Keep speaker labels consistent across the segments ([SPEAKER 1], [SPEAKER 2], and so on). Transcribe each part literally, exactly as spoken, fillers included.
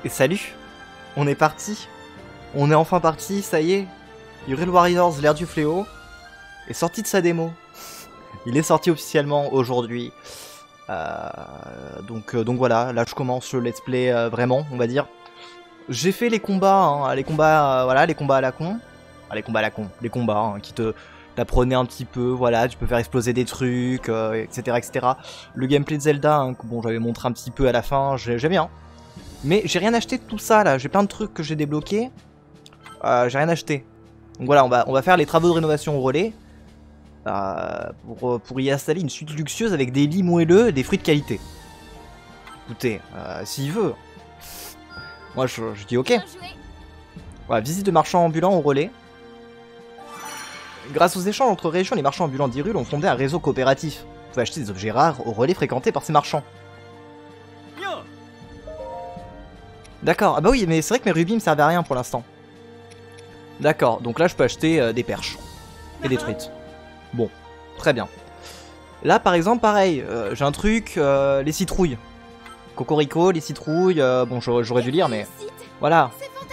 [SPEAKER 1] Et salut, on est parti. On est enfin parti, ça y est. Hyrule Warriors, l'ère du fléau, est sorti de sa démo. Il est sorti officiellement aujourd'hui. Euh, donc, euh, donc voilà, là je commence le let's play euh, vraiment, on va dire. J'ai fait les combats, hein, les combats, euh, voilà, les combats à la con. Ah, les combats à la con, les combats hein, qui te t'apprenaient un petit peu, voilà, tu peux faire exploser des trucs, euh, et cetera, et cetera. Le gameplay de Zelda, hein, que bon, j'avais montré un petit peu à la fin, j'aime bien. Mais j'ai rien acheté de tout ça là, j'ai plein de trucs que j'ai débloqués. Euh, j'ai rien acheté. Donc voilà, on va, on va faire les travaux de rénovation au relais. Euh, pour, pour y installer une suite luxueuse avec des lits moelleux et des fruits de qualité. Écoutez, euh, s'il veut. Moi je, je dis ok. Voilà, visite de marchands ambulants au relais. Grâce aux échanges entre régions, les marchands ambulants d'Hyrule ont fondé un réseau coopératif. Vous pouvez acheter des objets rares au relais fréquentés par ces marchands. D'accord, ah bah oui, mais c'est vrai que mes rubis me servaient à rien pour l'instant. D'accord, donc là je peux acheter euh, des perches. Et des truites. Bon, très bien. Là par exemple, pareil, euh, j'ai un truc, euh, les citrouilles. Cocorico, les citrouilles, euh, bon j'aurais dû lire mais... Voilà.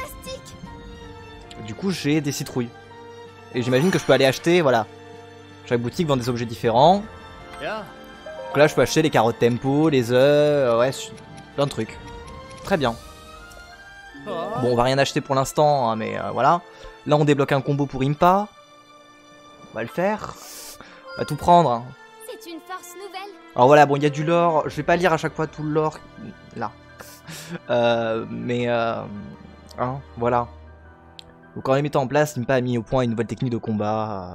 [SPEAKER 1] Du coup j'ai des citrouilles. Et j'imagine que je peux aller acheter, voilà. Chaque boutique vend des objets différents. Donc là je peux acheter les carottes tempo, les œufs, euh, ouais, plein de trucs. Très bien. Bon, on va rien acheter pour l'instant, hein, mais euh, voilà. Là, on débloque un combo pour Impa. On va le faire. On va tout prendre. Hein.
[SPEAKER 2] C'est une force nouvelle.
[SPEAKER 1] Alors voilà, bon, il y a du lore. Je vais pas lire à chaque fois tout le lore. Là. Euh, mais, euh, hein, voilà. Donc en les mettant en place, Impa a mis au point une nouvelle technique de combat.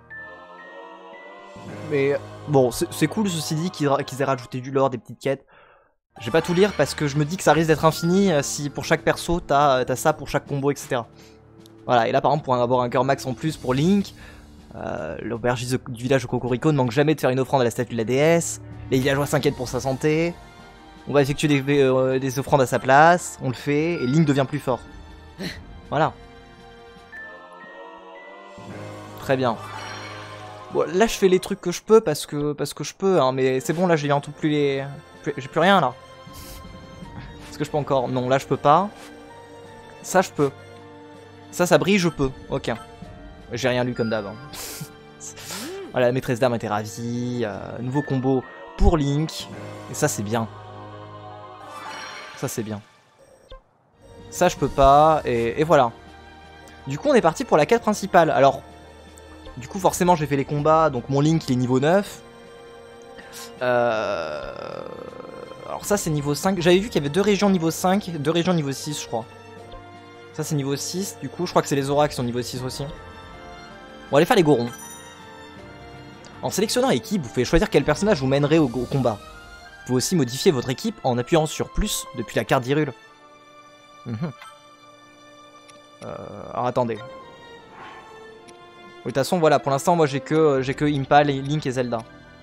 [SPEAKER 1] Mais, bon, c'est cool, ceci dit, qu'ils qu'ils aient rajouté du lore, des petites quêtes. Je vais pas tout lire parce que je me dis que ça risque d'être infini si pour chaque perso t'as as ça pour chaque combo, et cetera. Voilà, et là par exemple pour avoir un cœur max en plus pour Link, euh, l'aubergiste du village de Cocorico ne manque jamais de faire une offrande à la statue de la déesse, les villageois s'inquiètent pour sa santé, on va effectuer des, euh, des offrandes à sa place, on le fait, et Link devient plus fort. Voilà. Très bien. Bon, là je fais les trucs que je peux parce que, parce que je peux, hein, mais c'est bon là j'ai tout plus les... J'ai plus rien là. Est-ce que je peux encore? Non, là je peux pas. Ça je peux. Ça, ça brille, je peux. Ok. J'ai rien lu comme d'hab. Hein. Voilà, la maîtresse d'armes était ravie. Euh, nouveau combo pour Link. Et ça, c'est bien. Ça, c'est bien. Ça, je peux pas. Et, et voilà. Du coup, on est parti pour la quête principale. Alors, du coup, forcément, j'ai fait les combats. Donc, mon Link, il est niveau neuf. Euh... Alors ça c'est niveau cinq, j'avais vu qu'il y avait deux régions niveau cinq, deux régions niveau six je crois. Ça c'est niveau six, du coup je crois que c'est les auras qui sont niveau six aussi. On va aller faire les Gorons. En sélectionnant équipe, vous pouvez choisir quel personnage vous mènerez au, au combat. Vous pouvez aussi modifier votre équipe en appuyant sur plus depuis la carte d'Hyrule. Mmh. Euh, alors attendez. De toute façon voilà, pour l'instant moi j'ai que, j'ai que Impa, Link et Zelda.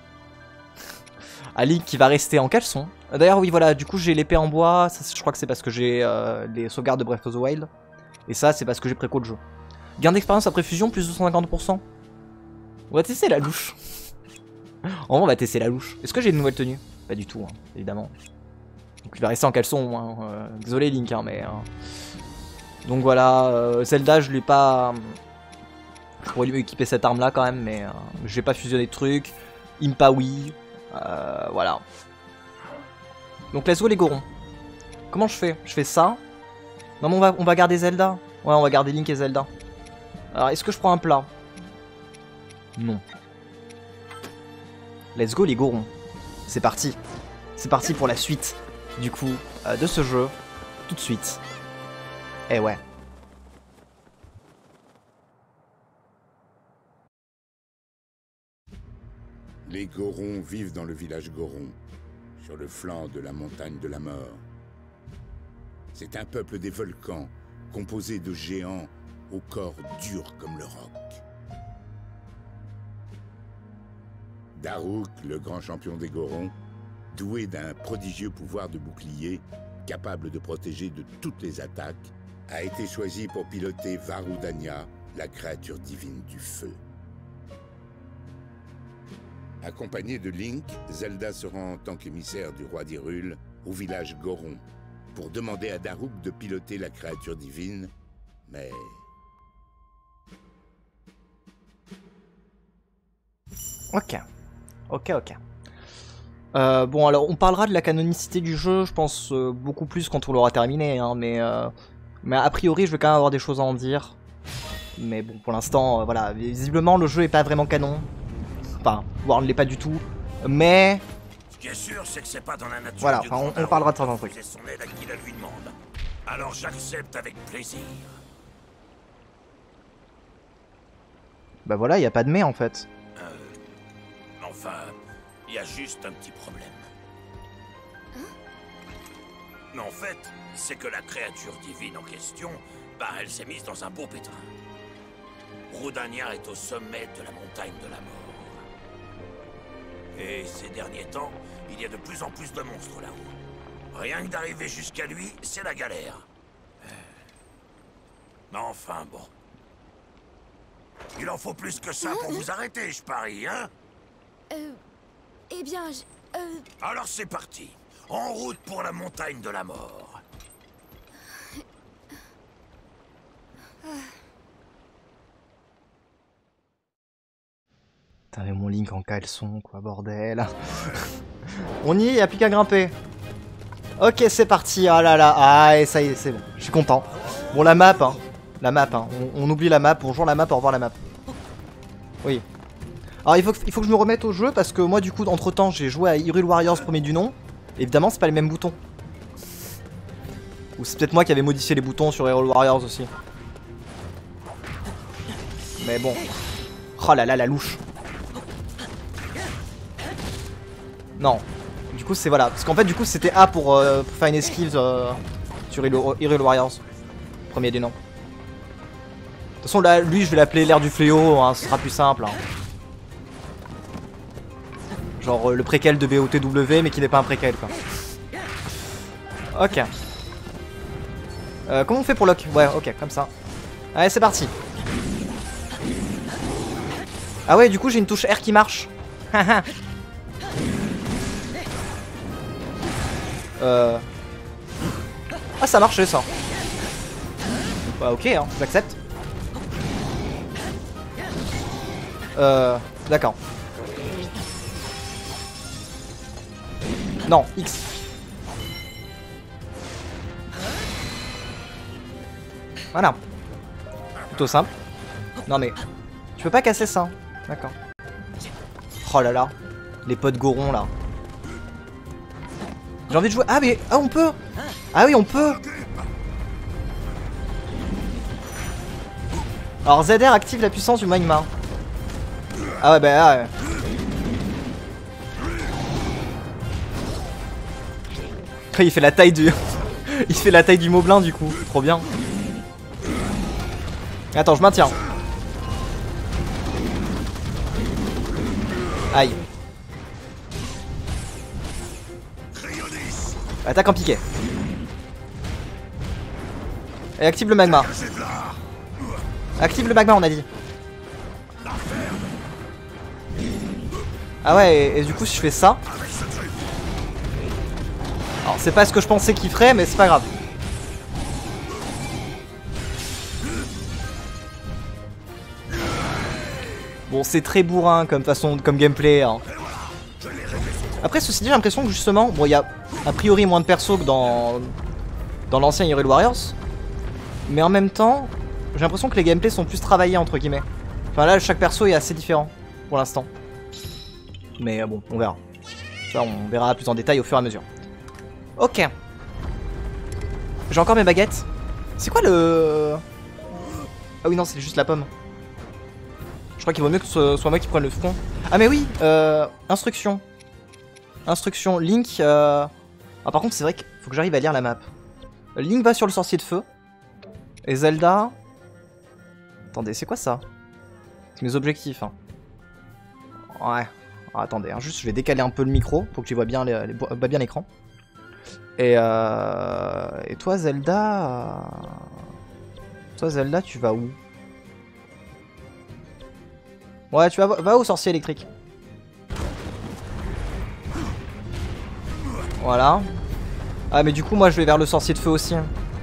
[SPEAKER 1] À Link qui va rester en caleçon. D'ailleurs oui voilà, du coup j'ai l'épée en bois, ça, je crois que c'est parce que j'ai euh, les sauvegardes de Breath of the Wild. Et ça c'est parce que j'ai préco le jeu. Gain d'expérience après fusion plus deux cent cinquante pour cent. On va tester la louche. En vrai on va tester la louche. Est-ce que j'ai une nouvelle tenue? Pas du tout hein, évidemment. Donc il va rester en caleçon, hein. euh, désolé Link hein, mais... Hein. Donc voilà, euh, Zelda je l'ai pas... Je pourrais lui équiper cette arme là quand même mais euh, j'ai pas fusionné de trucs. Impa oui. Euh, voilà. Donc let's go les Gorons. Comment je fais? Je fais ça. Non mais on va, on va garder Zelda. Ouais on va garder Link et Zelda. Alors est-ce que je prends un plat? Non. Let's go les Gorons. C'est parti. C'est parti pour la suite du coup euh, de ce jeu. Tout de suite. Eh ouais.
[SPEAKER 3] Les Gorons vivent dans le village Goron, sur le flanc de la montagne de la mort. C'est un peuple des volcans, composé de géants au corps dur comme le roc. Daruk, le grand champion des Gorons, doué d'un prodigieux pouvoir de bouclier, capable de protéger de toutes les attaques, a été choisi pour piloter Varudania, la créature divine du feu. Accompagné de Link, Zelda se rend en tant qu'émissaire du roi d'Hyrule au village Goron, pour demander à Daruk de piloter la créature divine, mais...
[SPEAKER 1] Ok. Ok, ok. Euh, bon, alors, on parlera de la canonicité du jeu, je pense, euh, beaucoup plus quand on l'aura terminé, hein, mais... Euh, mais a priori, je vais quand même avoir des choses à en dire. Mais bon, pour l'instant, euh, voilà, visiblement, le jeu est pas vraiment canon. Enfin, voire ne l'est pas du tout. Mais...
[SPEAKER 2] Ce qui est sûr, c'est que c'est pas dans la nature.
[SPEAKER 1] Voilà,
[SPEAKER 2] du
[SPEAKER 1] enfin, on,
[SPEAKER 2] grand
[SPEAKER 1] on parlera de
[SPEAKER 2] Daruk
[SPEAKER 1] certains trucs.
[SPEAKER 2] de refuser son aide à qui la lui demande. Alors j'accepte avec plaisir.
[SPEAKER 1] Bah voilà, y a pas de mais, en fait.
[SPEAKER 2] Euh... Enfin, il y a juste un petit problème. Mais en fait, c'est que la créature divine en question, bah elle s'est mise dans un beau pétrin. Roudania est au sommet de la montagne de la mort. Et ces derniers temps, il y a de plus en plus de monstres là-haut. Rien que d'arriver jusqu'à lui, c'est la galère. Mais enfin bon. Il en faut plus que ça pour vous arrêter, je parie, hein?
[SPEAKER 4] Euh... Eh bien, je... Euh...
[SPEAKER 2] Alors c'est parti. En route pour la montagne de la mort.
[SPEAKER 1] Putain, mais mon Link en caleçon, quoi, bordel. On y est, y'a plus qu'à grimper. Ok, c'est parti. Ah là là, ah, et ça y est, c'est bon. Je suis content. Bon, la map, hein. La map, hein. On, on oublie la map. Bonjour la map, au revoir la map. Oui. Alors, il faut, que, il faut que je me remette au jeu parce que moi, du coup, entre temps, j'ai joué à Hyrule Warriors premier du nom. Évidemment, c'est pas les mêmes boutons. Ou c'est peut-être moi qui avais modifié les boutons sur Hyrule Warriors aussi. Mais bon. Oh là là, la louche. Non. Du coup, c'est voilà. Parce qu'en fait, du coup, c'était A pour, euh, pour faire une esquive euh, sur Hyrule Warriors. Premier du nom. De toute façon, là, lui, je vais l'appeler l'air du fléau. Hein, ce sera plus simple. Hein. Genre euh, le préquel de B O T W, mais qui n'est pas un préquel, quoi. Ok. Euh, comment on fait pour lock? Ouais, ok, comme ça. Allez, c'est parti. Ah ouais, du coup, j'ai une touche R qui marche. euh... Ah, ça marchait, ça. Bah, ok, hein, j'accepte. Euh... D'accord. Non, X. Voilà. Plutôt simple. Non mais... Tu peux pas casser ça. D'accord. Oh là là. Les potes Goron là. J'ai envie de jouer... Ah mais... Ah on peut. Ah oui on peut. Alors Z R active la puissance du magma. Ah ouais bah... Ah, ouais. Il fait la taille du... Il fait la taille du moblin du coup. Trop bien. Attends, je maintiens. Aïe. Attaque en piqué. Et active le magma. Active le magma, on a dit. Ah ouais, et, et du coup, si je fais ça... Alors, c'est pas ce que je pensais qu'il ferait, mais c'est pas grave. Bon, c'est très bourrin comme façon, comme gameplay. Hein. Après, ceci dit, j'ai l'impression que justement, bon, il y a a priori moins de persos que dans dans l'ancien Hyrule Warriors, mais en même temps, j'ai l'impression que les gameplays sont plus travaillés entre guillemets. Enfin là, chaque perso est assez différent pour l'instant. Mais euh, bon, on verra. Ça, on verra plus en détail au fur et à mesure. Ok. J'ai encore mes baguettes. C'est quoi le... Ah oui non, c'est juste la pomme. Je crois qu'il vaut mieux que ce soit moi qui prenne le front. Ah mais oui, euh... Instruction. Instruction, Link... Euh... Ah par contre c'est vrai qu'il faut que j'arrive à lire la map. Link va sur le sorcier de feu. Et Zelda... Attendez, c'est quoi ça? C'est mes objectifs. Hein. Ouais. Ah, attendez, hein, juste je vais décaler un peu le micro pour que tu vois bien les, les, bah, bien l'écran. Et, euh... Et toi Zelda... Toi Zelda tu vas où? Ouais tu vas, va au sorcier électrique. Voilà. Ah mais du coup moi je vais vers le sorcier de feu aussi.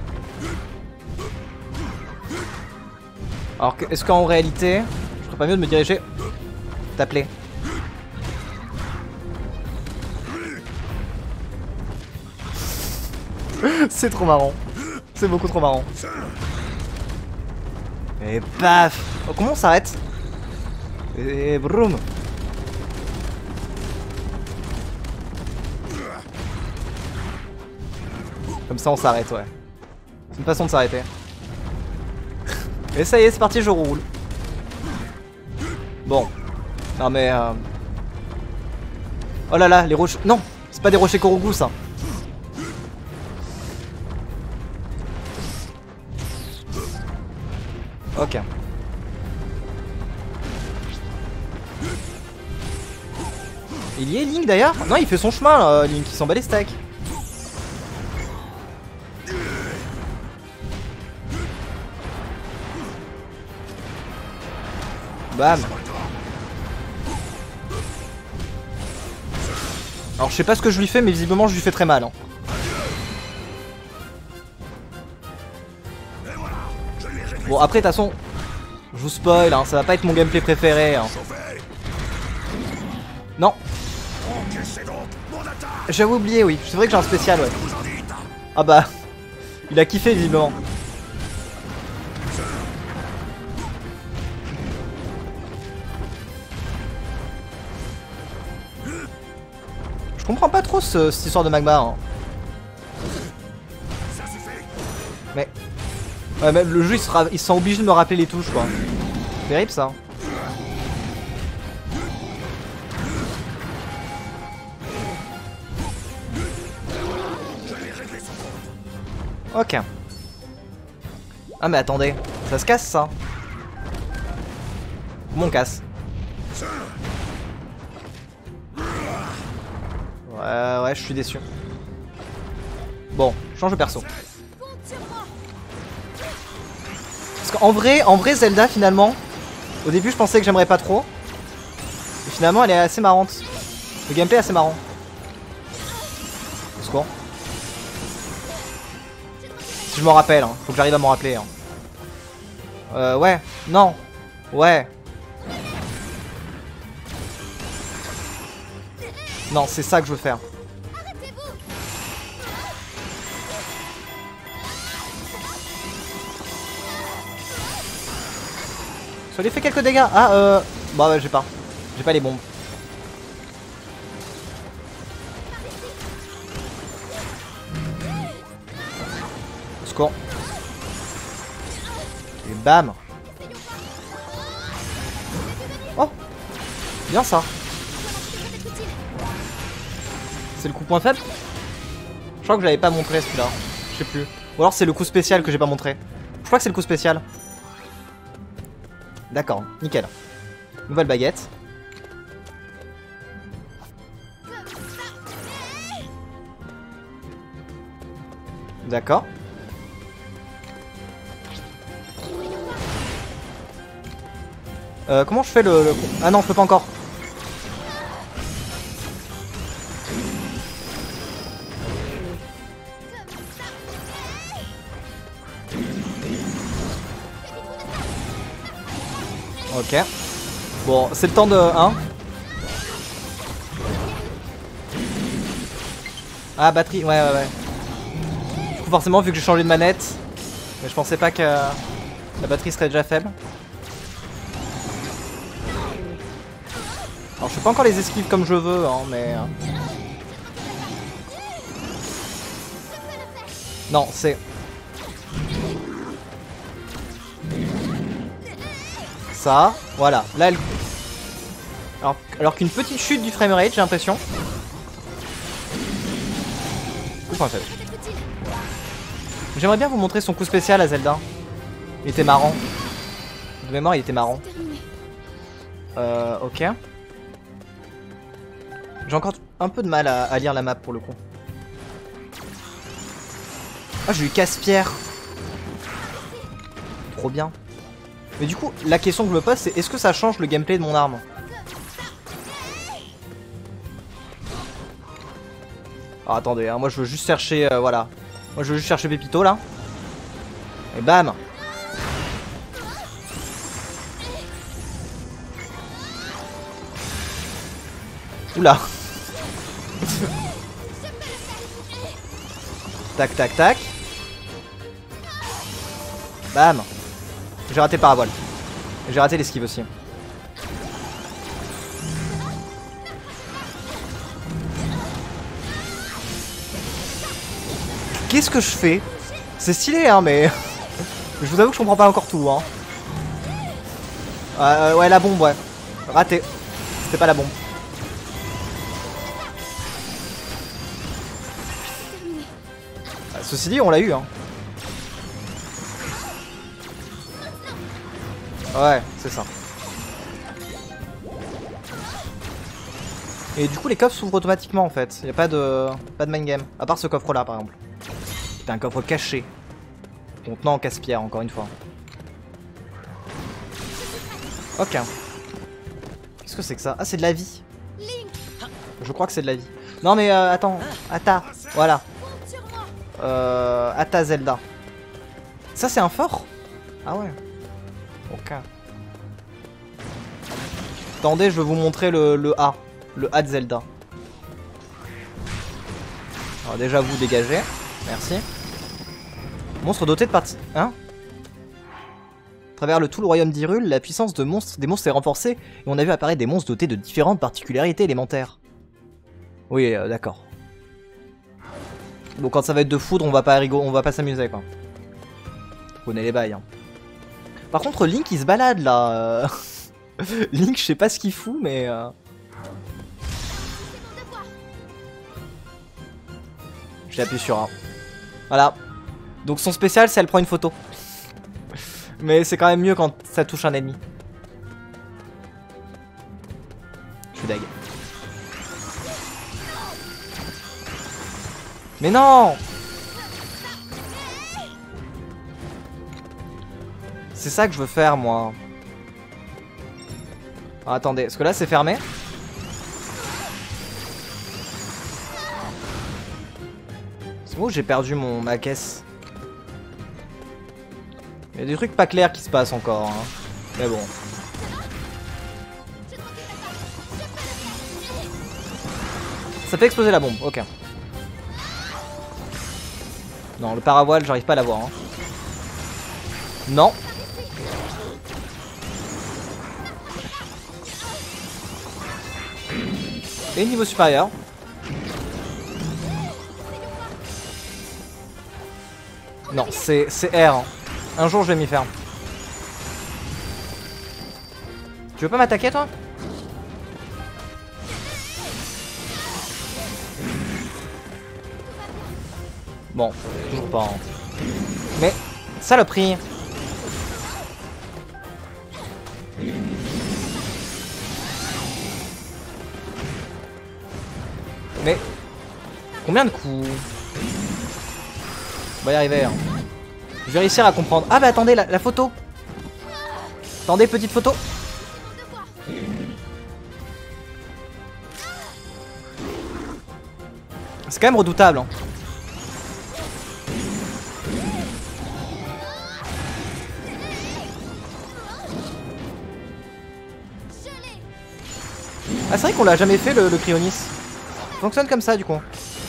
[SPEAKER 1] Alors est-ce qu'en réalité, je ferais pas mieux de me diriger... T'appeler. C'est trop marrant. C'est beaucoup trop marrant. Et paf. Oh, comment on s'arrête? Et broum. Comme ça on s'arrête, ouais. C'est une façon de s'arrêter. Et ça y est, c'est parti, je roule. Bon. Non mais... Euh... Oh là là, les rochers... Non, c'est pas des rochers Korogu, ça. Ok. Il y est Link d'ailleurs? Non, il fait son chemin là, Link, il s'en bat les steaks. Bam. Alors je sais pas ce que je lui fais mais visiblement je lui fais très mal hein. Bon après de toute façon je vous spoil hein, ça va pas être mon gameplay préféré hein. Non. J'avais oublié oui, c'est vrai que j'ai un spécial ouais. Ah bah il a kiffé visiblement. Je comprends pas trop ce, cette histoire de magma hein. Mais ouais, même le jeu il sera, il sera obligé de me rappeler les touches quoi. Terrible ça. Ok. Ah mais attendez, ça se casse ça. Comment on casse? Ouais ouais je suis déçu. Bon, change de perso. Parce qu'en vrai, en vrai Zelda finalement, au début je pensais que j'aimerais pas trop. Et finalement elle est assez marrante. Le gameplay est assez marrant. Au secours. Si je m'en rappelle, hein. Faut que j'arrive à m'en rappeler. Hein. Euh ouais, non, ouais. Non, c'est ça que je veux faire. Ça lui fait quelques dégâts. Ah euh... Bah ouais, j'ai pas. J'ai pas les bombes. Score. Et bam. Oh. Bien ça. C'est le coup point faible? Je crois que je l'avais pas montré celui-là. Je sais plus. Ou alors c'est le coup spécial que j'ai pas montré. Je crois que c'est le coup spécial. D'accord, nickel. Nouvelle baguette. D'accord. Euh, comment je fais le, le... Ah non, je peux pas encore. Ok. Bon, c'est le temps de... Hein. Ah, batterie, ouais, ouais, ouais. Du coup, forcément, vu que j'ai changé de manette, mais je pensais pas que la batterie serait déjà faible. Alors, je fais pas encore les esquives comme je veux, hein, mais... Non, c'est... Ça, voilà. Là, elle... Alors, alors qu'une petite chute du framerate, j'ai l'impression. J'aimerais bien vous montrer son coup spécial à Zelda. Il était marrant. De mémoire, il était marrant. Euh, ok. J'ai encore un peu de mal à, à lire la map pour le coup. Ah, j'ai eu casse-pierre. Trop bien. Mais du coup, la question que je me pose, c'est est-ce que ça change le gameplay de mon arme? Ah, attendez, hein, moi je veux juste chercher, euh, voilà. Moi je veux juste chercher Pépito là. Et bam. Oula. Tac tac tac. Bam. J'ai raté le parabole. J'ai raté l'esquive aussi. Qu'est-ce que je fais? C'est stylé hein mais... je vous avoue que je comprends pas encore tout hein. Euh, ouais la bombe ouais. Raté. C'était pas la bombe. Ceci dit on l'a eu hein. Ouais c'est ça. Et du coup les coffres s'ouvrent automatiquement en fait. Il n'y a pas de pas de main game. À part ce coffre là par exemple. C'est un coffre caché. Contenant casse-pierre encore une fois. Ok. Qu'est-ce que c'est que ça? Ah c'est de la vie. Je crois que c'est de la vie. Non mais euh, attends. Atta. Voilà. Euh, Atta Zelda. Ça c'est un fort? Ah ouais. Ok. Attendez, je vais vous montrer le, le A. Le A de Zelda. Alors déjà vous dégagez. Merci. Monstre doté de partie... Hein? À travers le tout le royaume d'Hyrule, la puissance de monstres, des monstres est renforcée et on a vu apparaître des monstres dotés de différentes particularités élémentaires. Oui, euh, d'accord. Bon, quand ça va être de foudre, on va pas rigoler, on va pas s'amuser quoi. On connaît les bails. Hein. Par contre, Link il se balade là. Link, je sais pas ce qu'il fout, mais. Euh... J'appuie sur A. Voilà. Donc son spécial, c'est elle prend une photo. Mais c'est quand même mieux quand ça touche un ennemi. Je suis deg. Mais non! C'est ça que je veux faire, moi. Ah, attendez, parce que là, c'est fermé. C'est bon, j'ai perdu mon ma caisse. Il y a des trucs pas clairs qui se passent encore. Hein. Mais bon. Ça fait exploser la bombe, ok. Non, le paravoile, j'arrive pas à l'avoir. Hein. Non. Et niveau supérieur. Non, c'est R. Hein. Un jour, je vais m'y faire. Tu veux pas m'attaquer, toi? Bon, toujours pas. Hein. Mais, saloperie. Mais, combien de coups? On va y arriver. Hein. Je vais réussir à comprendre. Ah bah attendez, la, la photo. Attendez, petite photo. C'est quand même redoutable. Hein. Ah c'est vrai qu'on l'a jamais fait le, le Cryonis. Ça fonctionne comme ça du coup.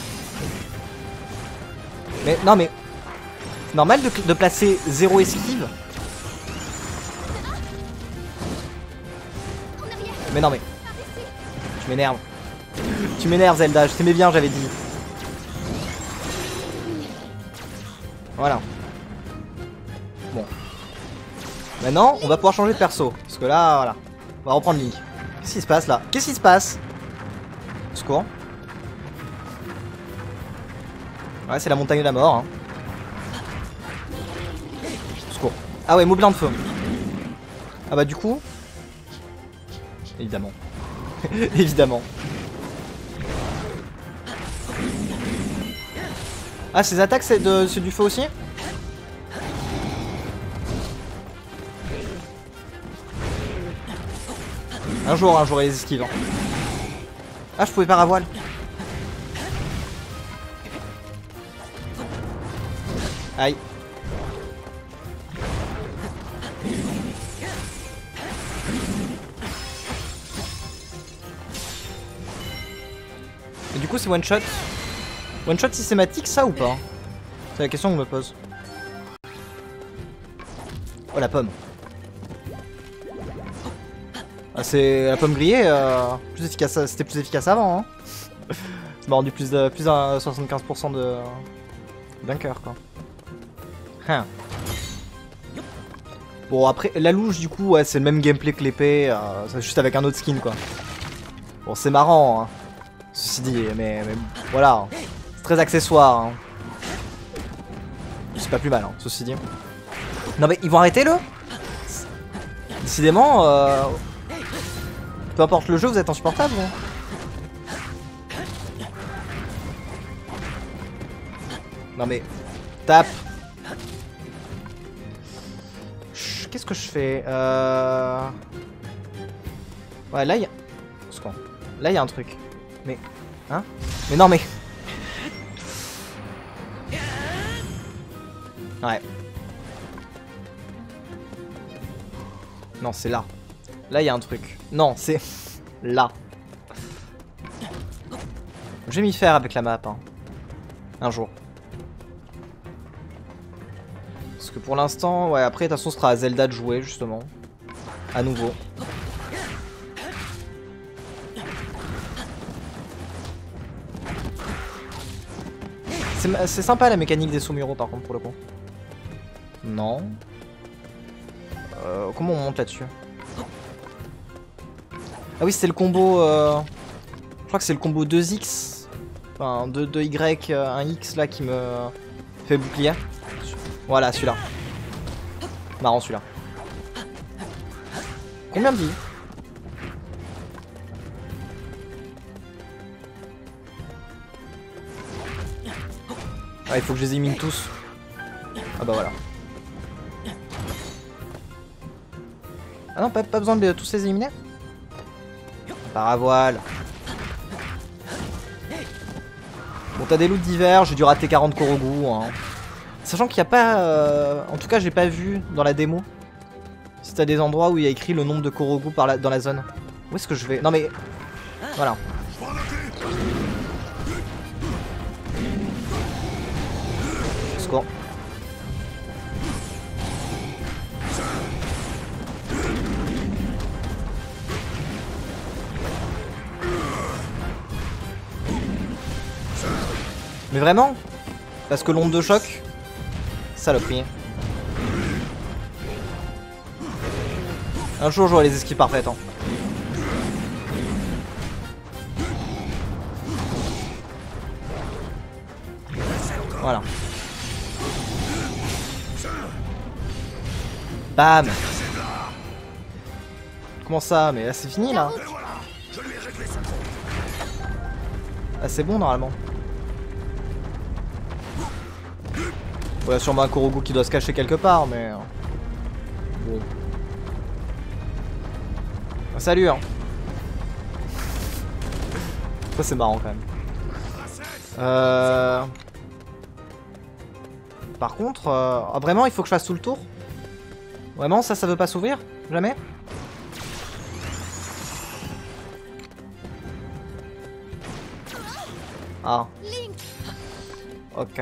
[SPEAKER 1] Mais non mais... C'est normal de, de placer zéro esquive. Mais non mais... Tu m'énerves. Tu m'énerves Zelda, je t'aimais bien j'avais dit. Voilà. Bon. Maintenant on va pouvoir changer de perso. Parce que là voilà. On va reprendre Link. Qu'est-ce qui se passe là? Qu'est-ce qui se passe? Secours. Ouais c'est la montagne de la mort hein. Secours. Ah ouais moulin de feu. Ah bah du coup. Évidemment. Évidemment. Ah ces attaques c'est de c'est du feu aussi? Un jour, un jour, les esquives. Ah, je pouvais pas à voile. Aïe. Et du coup c'est one shot. One shot systématique ça ou pas? C'est la question que je me pose. Oh la pomme. Ah, c'est la pomme grillée, euh, plus efficace, c'était plus efficace avant. Hein. Ça m'a rendu plus de plus à soixante-quinze pour cent de bunker quoi. Hein. Bon après la louche du coup ouais, c'est le même gameplay que l'épée, euh, c'est juste avec un autre skin quoi. Bon c'est marrant hein. Ceci dit, mais, mais voilà, c'est très accessoire. Hein. C'est pas plus mal hein, ceci dit. Non mais ils vont arrêter le. Décidément, euh... peu importe le jeu, vous êtes insupportable. Hein. Non mais, tape. Qu'est-ce que je fais euh... Ouais là il y a... Là il y a un truc. Mais, hein? Mais non mais... Ouais. Non c'est là. Là il y a un truc. Non c'est... là. Je vais m'y faire avec la map. Hein. Un jour. Parce que pour l'instant, ouais, après de toute façon ce sera à Zelda de jouer justement. À nouveau. C'est sympa la mécanique des Sumuro par contre pour le coup. Non. Euh, comment on monte là-dessus? Ah oui c'est le combo... Euh... Je crois que c'est le combo deux X. Enfin deux Y, un X là qui me fait bouclier. Voilà celui-là. Marrant celui-là. Combien de vie? Ah, il faut que je les élimine tous. Ah bah voilà. Ah non, pas, pas besoin de tous les éliminer. Paravoile. Bon, t'as des loots divers, j'ai dû rater quarante Korogu. Hein. Sachant qu'il n'y a pas... Euh... En tout cas, j'ai pas vu dans la démo. Si t'as des endroits où il y a écrit le nombre de Korogu par la... dans la zone. Où est-ce que je vais? Non mais... Voilà. Score. Mais vraiment? Parce que l'onde de choc, saloperie. Un jour j'aurai les esquives parfaites. Hein. Voilà. Bam. Comment ça? Mais là c'est fini là. Ah c'est bon normalement. Il y a sûrement un Korogu qui doit se cacher quelque part, mais... Bon. Ah, salut hein. Ça c'est marrant quand même. Euh... Par contre... Euh... Ah, vraiment il faut que je fasse tout le tour? Vraiment ça, ça veut pas s'ouvrir? Jamais? Ah. Ok.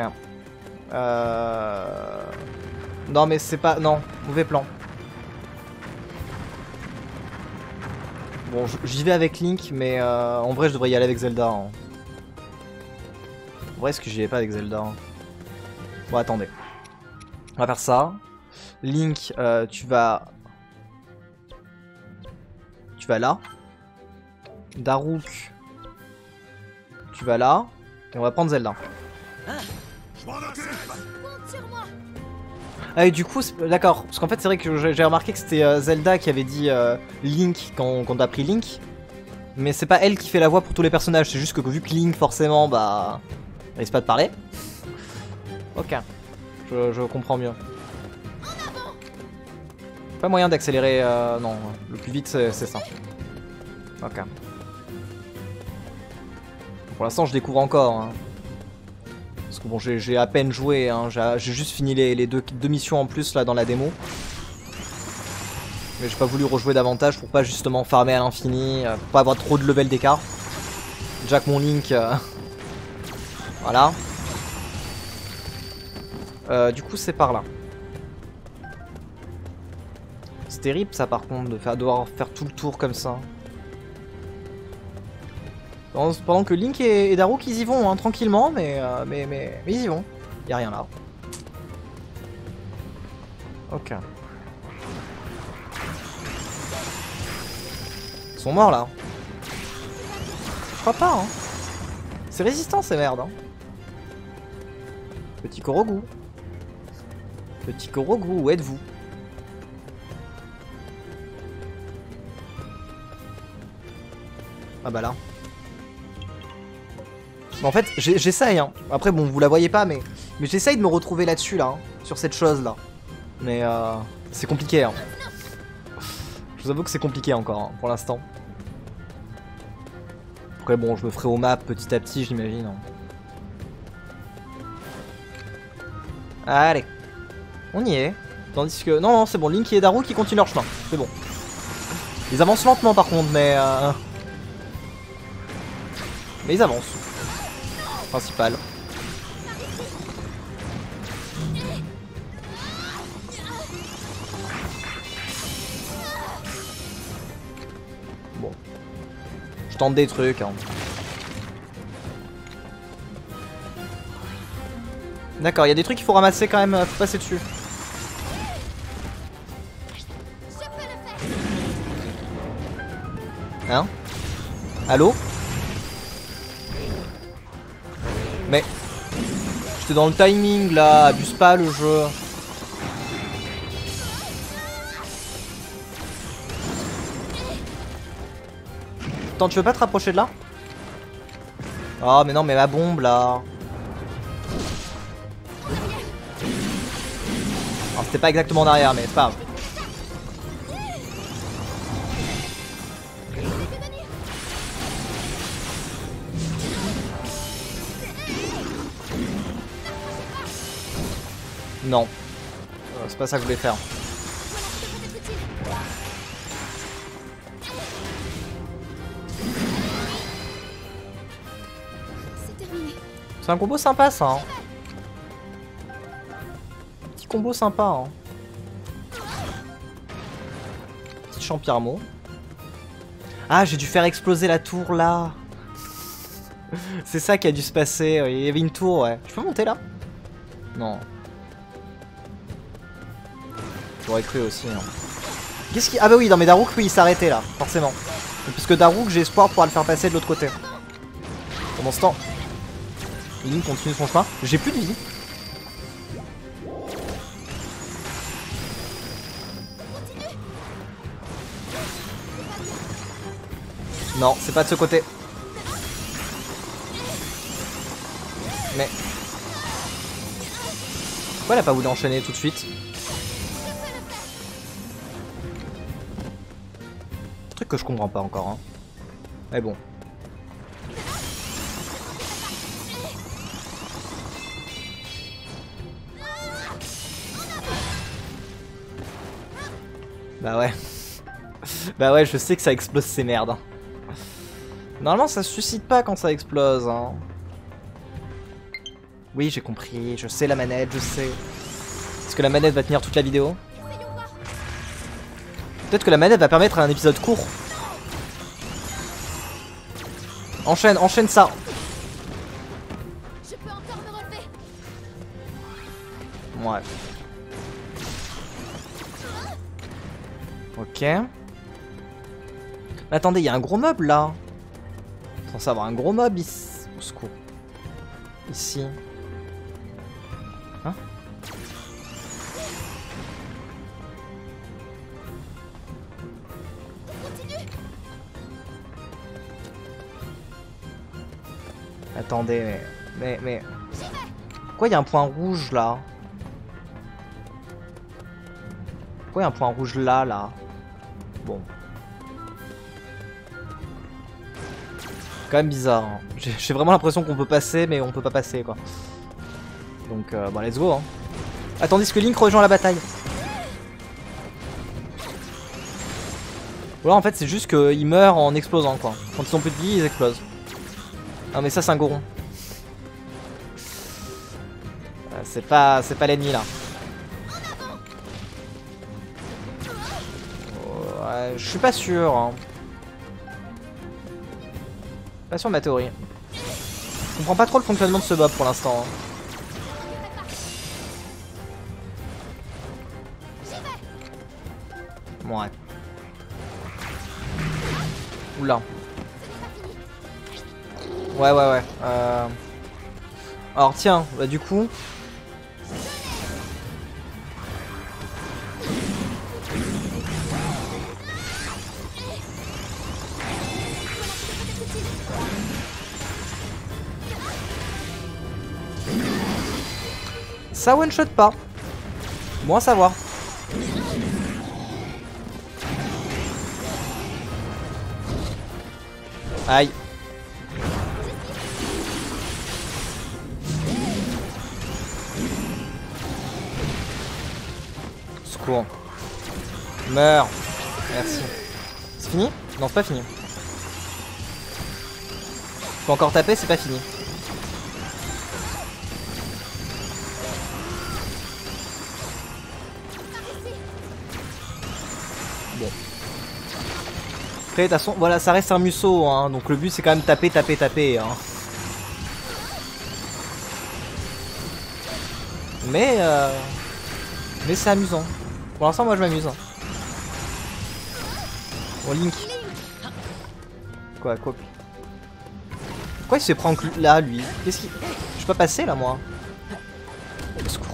[SPEAKER 1] Euh... Non mais c'est pas... Non, mauvais plan. Bon, j'y vais avec Link, mais euh, en vrai je devrais y aller avec Zelda. Hein. En vrai, est-ce que j'y vais pas avec Zelda? Hein. Bon, attendez. On va faire ça. Link, euh, tu vas... Tu vas là. Daruk, tu vas là. Et on va prendre Zelda. Ah et du coup, d'accord, parce qu'en fait c'est vrai que j'ai remarqué que c'était euh, Zelda qui avait dit euh, Link quand, quand on a pris Link. Mais c'est pas elle qui fait la voix pour tous les personnages, c'est juste que vu que Link forcément, bah... il risque pas de parler. Ok, je, je comprends mieux. Pas moyen d'accélérer, euh, non, le plus vite c'est ça. Ok. Pour l'instant je découvre encore. Hein. Parce que bon, j'ai à peine joué, hein. J'ai juste fini les, les deux, deux missions en plus là dans la démo. Mais j'ai pas voulu rejouer davantage pour pas justement farmer à l'infini, euh, pour pas avoir trop de level d'écart. Déjà que mon Link... Euh... Voilà. Euh, du coup c'est par là. C'est terrible ça par contre de faire, devoir faire tout le tour comme ça. Pendant que Link et, et Daruk ils y vont hein, tranquillement mais, euh, mais, mais, mais ils y vont. Y'a rien là. Ok. Ils sont morts là. Je crois pas hein. C'est résistant ces merdes hein. Petit Korogu. Petit Korogu, où êtes-vous? Ah bah là. Mais en fait, j'essaye hein. Après bon, vous la voyez pas mais, mais j'essaye de me retrouver là-dessus là, hein, sur cette chose là. Mais euh, c'est compliqué hein. Je vous avoue que c'est compliqué encore hein, pour l'instant. Après bon, je me ferai au map petit à petit, j'imagine. Hein. Allez, on y est. Tandis que... Non, non, c'est bon, Link et Daruk qui continuent leur chemin. C'est bon. Ils avancent lentement par contre, mais... Euh... Mais ils avancent. Principal. Bon. Je tente des trucs. Hein. D'accord, il y a des trucs qu'il faut ramasser quand même, faut passer dessus. Hein? Allô? Mais... J'étais dans le timing là, abuse pas le jeu. Attends, tu veux pas te rapprocher de là? Oh mais non, mais ma bombe là. Alors c'était pas exactement en arrière, mais c'est pas grave. Non. Euh, c'est pas ça que je voulais faire. C'est un combo sympa ça. Hein. Petit combo sympa. Hein. Petit Champirmo. Ah, j'ai dû faire exploser la tour là. C'est ça qui a dû se passer. Il y avait une tour, ouais. Je peux monter là? Non. J'aurais cru aussi. Hein. Qu'est-ce qui... Ah bah oui, dans mes Daruk, oui, il s'est arrêté là, forcément. Parce que Daruk, j'ai espoir pour pouvoir le faire passer de l'autre côté. Pendant ce temps, Link continue son chemin. J'ai plus de vie. Non, c'est pas de ce côté. Mais... Pourquoi elle a pas voulu enchaîner tout de suite? Truc que je comprends pas encore. Hein. Mais bon. Bah ouais. Bah ouais, je sais que ça explose ces merdes. Normalement, ça se suscite pas quand ça explose. Hein. Oui, j'ai compris. Je sais la manette, je sais. Est-ce que la manette va tenir toute la vidéo? Peut-être que la manette va permettre un épisode court. Enchaîne, enchaîne ça.
[SPEAKER 4] Je peux encore me relever.
[SPEAKER 1] Ouais. Ok. Mais attendez, il y a un gros mob là. Censé avoir un gros mob ici. Au secours. Ici. Hein? Attendez, mais... Mais... mais... Pourquoi il y a un point rouge là? Pourquoi il y a un point rouge là, là? Bon. Quand même bizarre. Hein. J'ai vraiment l'impression qu'on peut passer, mais on peut pas passer, quoi. Donc euh, bah let's go hein. Attendez que Link rejoint la bataille. Ou alors en fait c'est juste qu'ils meurent en explosant quoi. Quand ils ont plus de vie ils explosent. Ah mais ça c'est un Goron. Euh, c'est pas c'est pas l'ennemi là. Ouais, je suis pas sûr hein. Pas sûr de ma théorie. Je comprends pas trop le fonctionnement de ce mob pour l'instant. Hein. Bon, ouais. Oula. Ouais, ouais, ouais. Euh... Alors, tiens, bah du coup. Ça one shot pas. Bon à savoir. Aïe. Secours. Meurs. Merci. C'est fini? Non, c'est pas fini. Faut encore taper, c'est pas fini. Bon. Après, de toute façon, voilà, ça reste un Musou, hein, donc le but c'est quand même taper, taper, taper. Hein. Mais, euh... mais c'est amusant. Pour l'instant, moi je m'amuse. Hein. Bon, Link. Quoi, quoi Pourquoi il se prend là, lui? Qu'est-ce qu'il... Je peux pas passer là, moi. Au secours.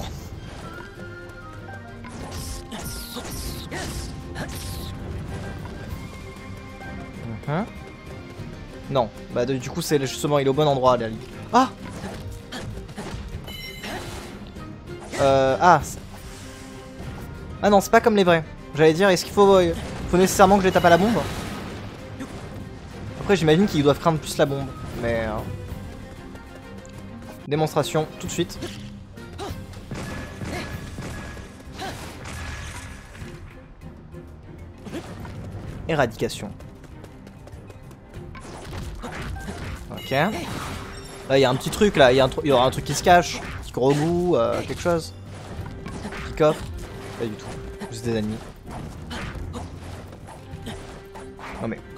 [SPEAKER 1] Hein? Non, bah du coup c'est justement il est au bon endroit là. Ah. Euh, ah. Ah non, c'est pas comme les vrais. J'allais dire, est-ce qu'il faut, euh, faut nécessairement que je les tape à la bombe? Après j'imagine qu'ils doivent craindre plus la bombe, mais euh... démonstration tout de suite. Éradication. Ok. Là il y a un petit truc là, il y, y aura un truc qui se cache, petit gros goût, euh, quelque chose. Petit coffre. Pas du tout. Juste des ennemis. Non mais.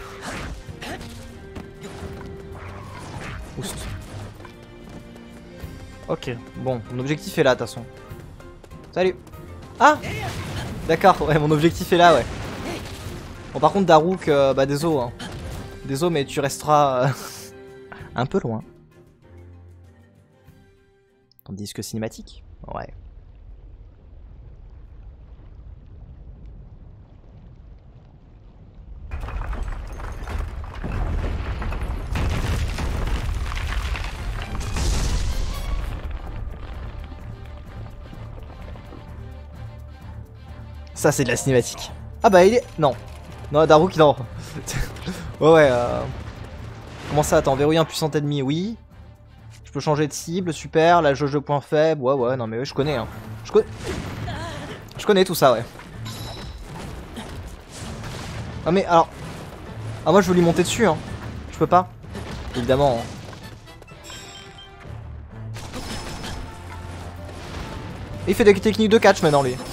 [SPEAKER 1] Oust. Ok, bon, mon objectif est là de toute façon. Salut. Ah. D'accord, ouais, mon objectif est là, ouais. Bon par contre Daruk, euh, bah désolé hein. Désolé mais tu resteras... Euh... un peu loin. Tandis que cinématique. Ouais. Ça c'est de la cinématique. Ah bah il est... Non. Non Daruk non. Ouais ouais euh... Comment ça? Attends, verrouiller un puissant ennemi, oui. Je peux changer de cible, super. La jauge de points faibles, ouais, ouais, non mais ouais, je connais, hein. Je connais... Je connais tout ça, ouais. Ah mais alors... Ah moi je veux lui monter dessus, hein. Je peux pas. Évidemment. Hein. Il fait des techniques de catch maintenant, lui.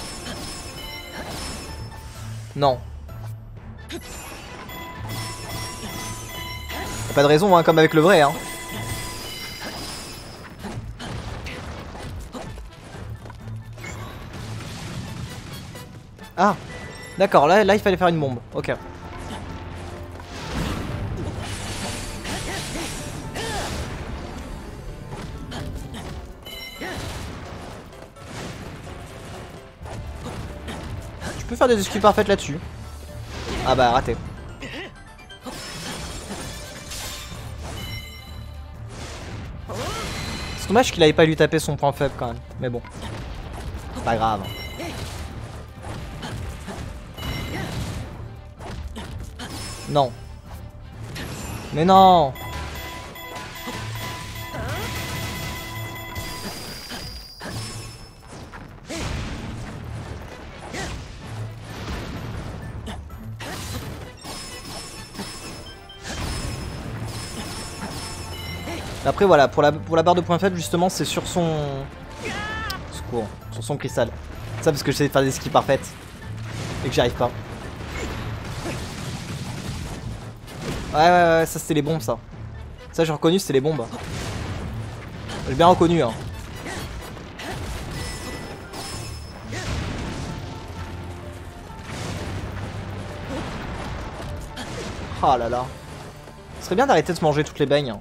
[SPEAKER 1] Non. Pas de raison, hein, comme avec le vrai. Hein. Ah, d'accord, là, là il fallait faire une bombe. Ok. Tu peux faire des esquives parfaites là-dessus. Ah bah raté. C'est dommage qu'il avait pas lui taper son point faible quand même, mais bon. Pas grave. Non. Mais non. Après voilà, pour la, pour la barre de points faibles justement c'est sur son... Secours, sur son cristal. Ça parce que j'essaie de faire des skis parfaites. Et que j'y arrive pas. Ouais ouais ouais, ça c'était les bombes ça. Ça j'ai reconnu, c'était les bombes. J'ai bien reconnu hein. Ah là là. Ce serait bien d'arrêter de se manger toutes les beignes.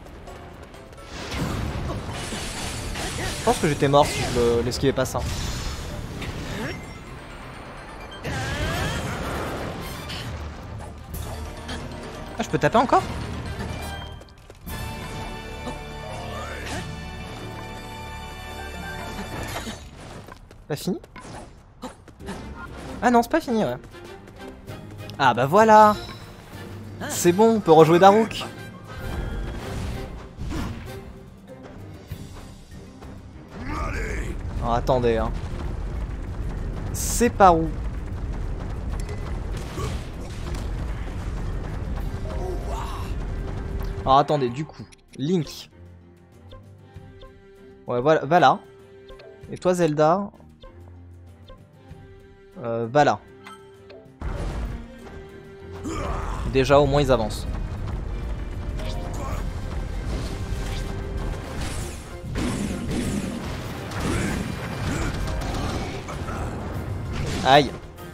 [SPEAKER 1] Je pense que j'étais mort si je l'esquivais pas ça. Ah, je peux taper encore? Pas fini? Ah non, c'est pas fini, ouais. Ah bah voilà. C'est bon, on peut rejouer Daruk. Oh, attendez, hein. C'est par où? Alors attendez, du coup, Link. Ouais, voilà, voilà. Et toi, Zelda. Euh, voilà. Déjà, au moins, ils avancent. Aïe.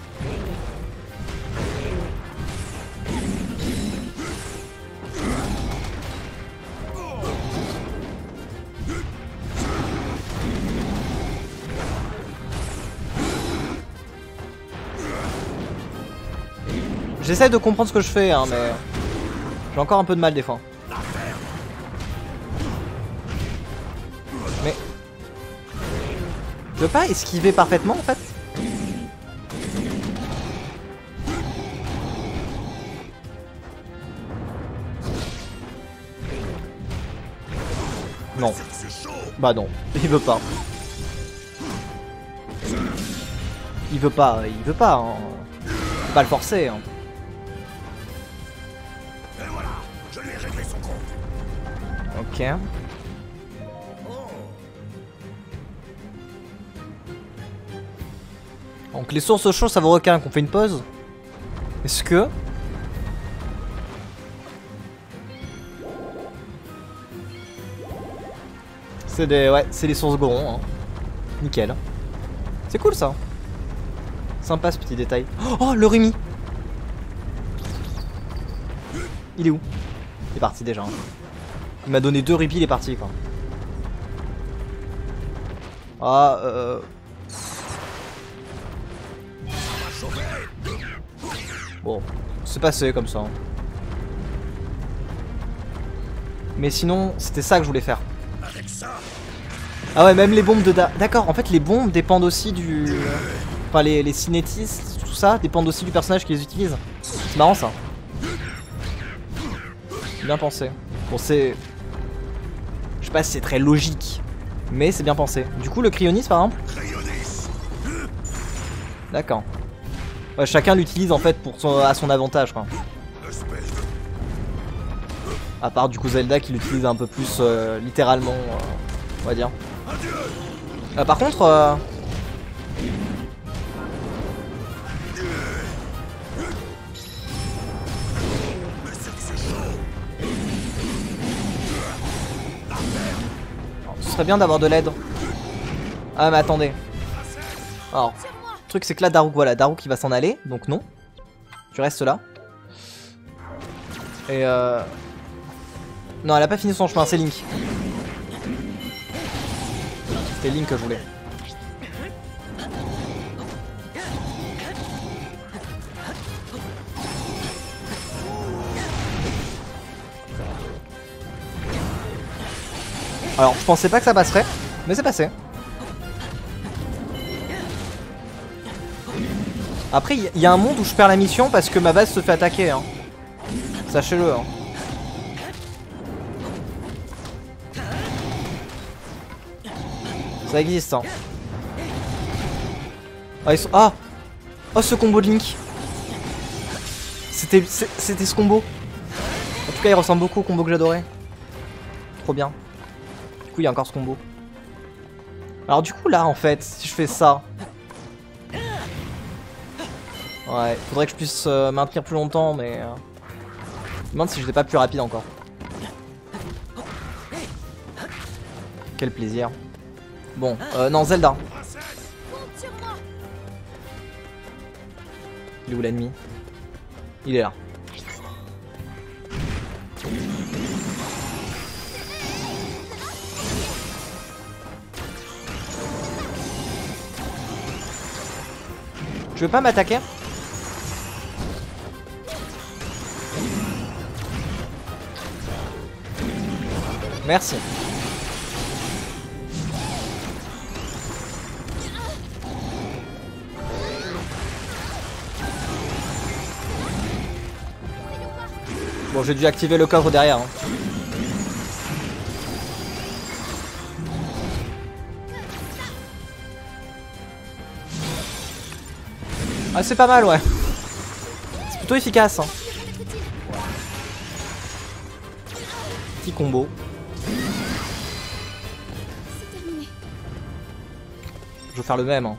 [SPEAKER 1] J'essaie de comprendre ce que je fais, hein, mais j'ai encore un peu de mal des fois. Mais je peux pas esquiver parfaitement en fait. Non. Bah non, il veut pas. Il veut pas, il veut pas. Hein. Faut pas le forcer. Hein.
[SPEAKER 2] Et voilà, je lui ai réglé son compte.
[SPEAKER 1] Ok. Donc les sources chaudes ça vaut requin qu'on fait une pause. Est-ce que... C'est des... Ouais, c'est les sources Goron. Hein. Nickel. C'est cool ça. Sympa ce petit détail. Oh, le Rumi. Il est où? Il est parti déjà. Hein. Il m'a donné deux ripis, il est parti quoi. Ah, euh... Bon, c'est passé comme ça. Mais sinon, c'était ça que je voulais faire. Ah ouais, même les bombes de... Da D'accord, en fait les bombes dépendent aussi du... Enfin les, les cinétistes, tout ça, dépendent aussi du personnage qui les utilise. C'est marrant ça. Bien pensé. Bon c'est... Je sais pas si c'est très logique, mais c'est bien pensé. Du coup le cryonis par exemple. D'accord. Ouais, chacun l'utilise en fait pour son, à son avantage quoi. À part du coup Zelda qui l'utilise un peu plus euh, littéralement, euh, on va dire. Euh, par contre... Euh... Ce serait bien d'avoir de l'aide. Ah mais attendez. Alors, le truc c'est que là Daruk, voilà, Daruk il va s'en aller, donc non. Tu restes là. Et euh... Non, elle a pas fini son chemin, c'est Link. C'est Link que je voulais. Alors, je pensais pas que ça passerait, mais c'est passé. Après, il y, y a un monde où je perds la mission parce que ma base se fait attaquer. Hein. Sachez-le. Hein. Ça existe. Hein. Ah, ils sont... ah oh, ce combo de Link. C'était c'était ce combo. En tout cas, il ressemble beaucoup au combo que j'adorais. trop bien. Du coup, il y a encore ce combo. Alors du coup, là, en fait, si je fais ça... Ouais, faudrait que je puisse euh, maintenir plus longtemps, mais... Euh... Je me demande si je n'étais pas plus rapide encore. Quel plaisir. Bon, euh, non, Zelda. Il est où l'ennemi? Il est là. Tu veux pas m'attaquer? Merci. Bon, j'ai dû activer le coffre derrière. Hein. Ah, c'est pas mal, ouais. C'est plutôt efficace. Hein. Petit combo. Je vais faire le même. Hein.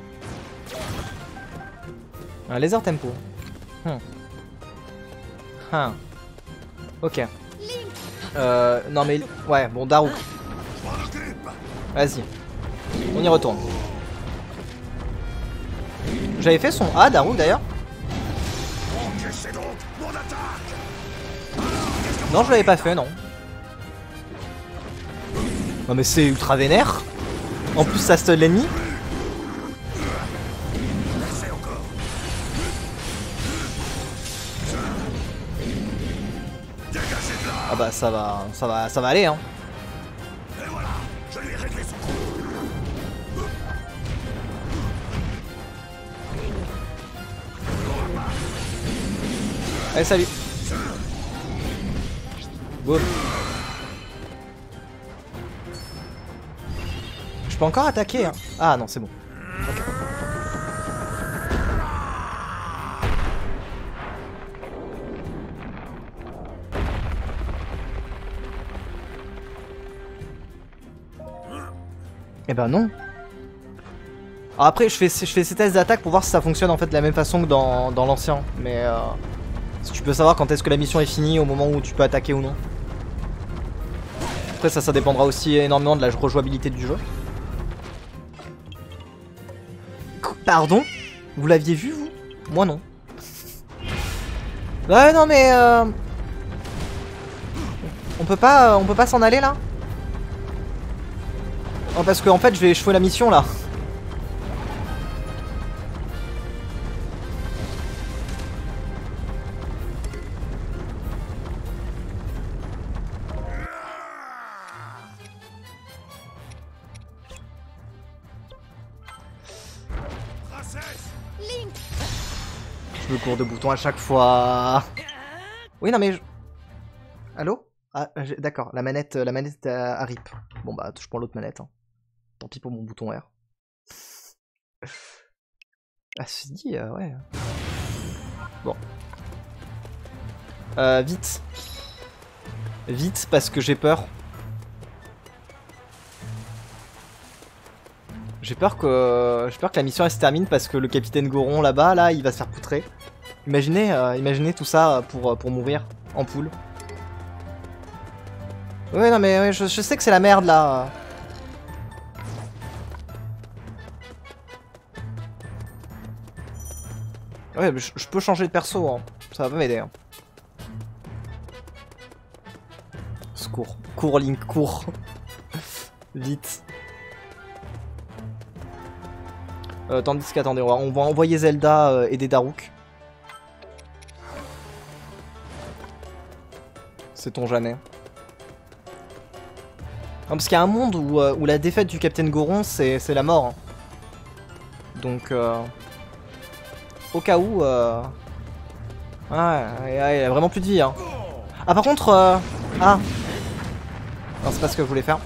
[SPEAKER 1] Un laser tempo. Hmm. Hein. Ok. Euh, non mais... Ouais, bon, Daruk. Vas-y. On y retourne. J'avais fait son A, Daruk, d'ailleurs. Non, je l'avais pas fait, non. Non mais c'est ultra vénère. En plus, ça stun l'ennemi. Ah bah ça va, ça va, ça va aller hein.
[SPEAKER 2] Et voilà, je lui ai réglé son coup.
[SPEAKER 1] Allez salut. Boum. Je peux encore attaquer hein. Ah non c'est bon. Okay. Eh ben non. Alors après je fais, je fais ces tests d'attaque pour voir si ça fonctionne en fait de la même façon que dans, dans l'ancien. Mais euh, si tu peux savoir quand est-ce que la mission est finie au moment où tu peux attaquer ou non. Après ça ça dépendra aussi énormément de la rejouabilité du jeu. Pardon? Vous l'aviez vu vous? Moi non. Ouais non mais euh... On peut pas on peut pas s'en aller là? Oh, parce que en fait je vais échouer la mission là. Je me cours de boutons à chaque fois. Oui non mais je... Allô? Ah d'accord, la manette, la manette à, à rip. Bon bah je prends l'autre manette. Hein. Tant pis pour mon bouton R. Ah c'est dit, euh, ouais. Bon. Euh, vite. Vite parce que j'ai peur. J'ai peur que j'ai peur que la mission elle se termine parce que le capitaine Goron là-bas, là, il va se faire poutrer. Imaginez, euh, imaginez tout ça pour, pour mourir en poule. Ouais non mais ouais, je, je sais que c'est la merde là. Ouais mais je, je peux changer de perso hein. Ça va m'aider hein. Secours. Cours Link, cours. Vite. Euh, tandis qu'attendez, on va, on va envoyer Zelda euh, aider Daruk. Sait-on jamais. Non, parce qu'il y a un monde où, euh, où la défaite du Capitaine Goron c'est la mort. Hein. Donc euh, au cas où... Euh... Ouais, il a vraiment plus de vie. Hein. Ah par contre... Euh... Ah non c'est pas ce que je voulais faire.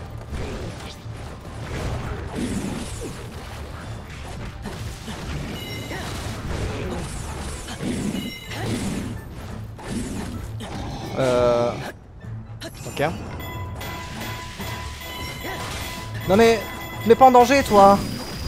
[SPEAKER 1] Euh... Ok. Non mais... Tu mets pas en danger, toi.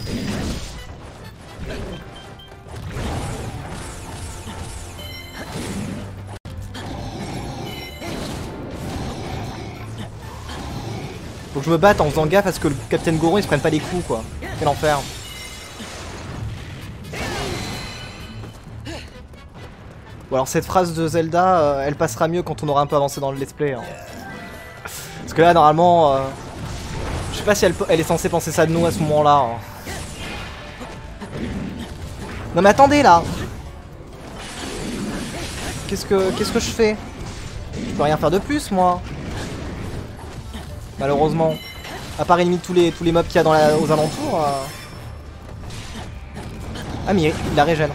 [SPEAKER 1] Faut que je me batte en faisant gaffe à ce que le Capitaine Goron il se prenne pas les coups, quoi. Quel enfer. Bon alors cette phrase de Zelda, euh, elle passera mieux quand on aura un peu avancé dans le let's play. Hein. Parce que là normalement... Euh, je sais pas si elle, elle est censée penser ça de nous à ce moment-là. Hein. Non mais attendez là. Qu'est-ce que qu'est-ce que je fais? Je peux rien faire de plus moi. Malheureusement. À part limite tous les tous les mobs qu'il y a dans la, aux alentours. Euh... Ah mais il, il la régène.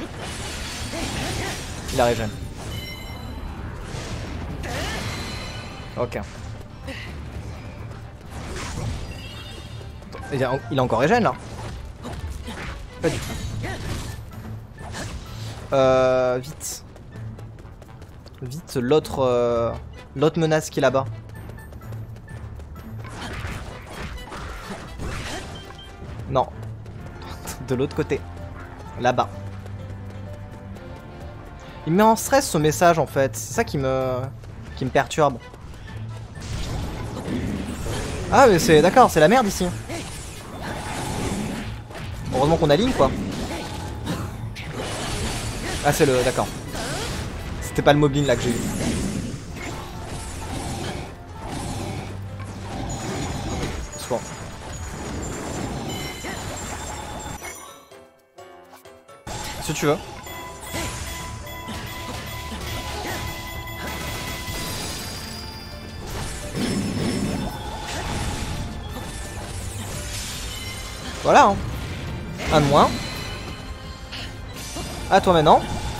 [SPEAKER 1] Il la régène. Ok. Il a, il a encore régène là. Pas du tout. Euh, vite. Vite, l'autre euh, l'autre menace qui est là-bas. Non. De l'autre côté. Là-bas. Il me met en stress ce message en fait. C'est ça qui me qui me perturbe. Ah mais c'est d'accord, c'est la merde ici. Heureusement qu'on a ligne quoi. Ah c'est le... d'accord. C'était pas le moblin là que j'ai eu. Soit. Si tu veux. Voilà hein. Un de moins. À toi maintenant.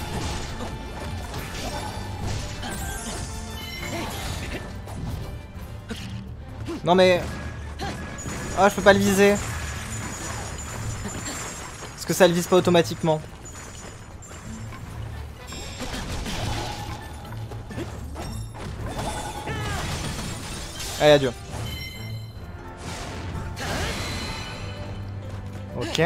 [SPEAKER 1] Non mais... Ah je peux pas le viser. Parce que ça le vise pas automatiquement. Allez adieu. Ok.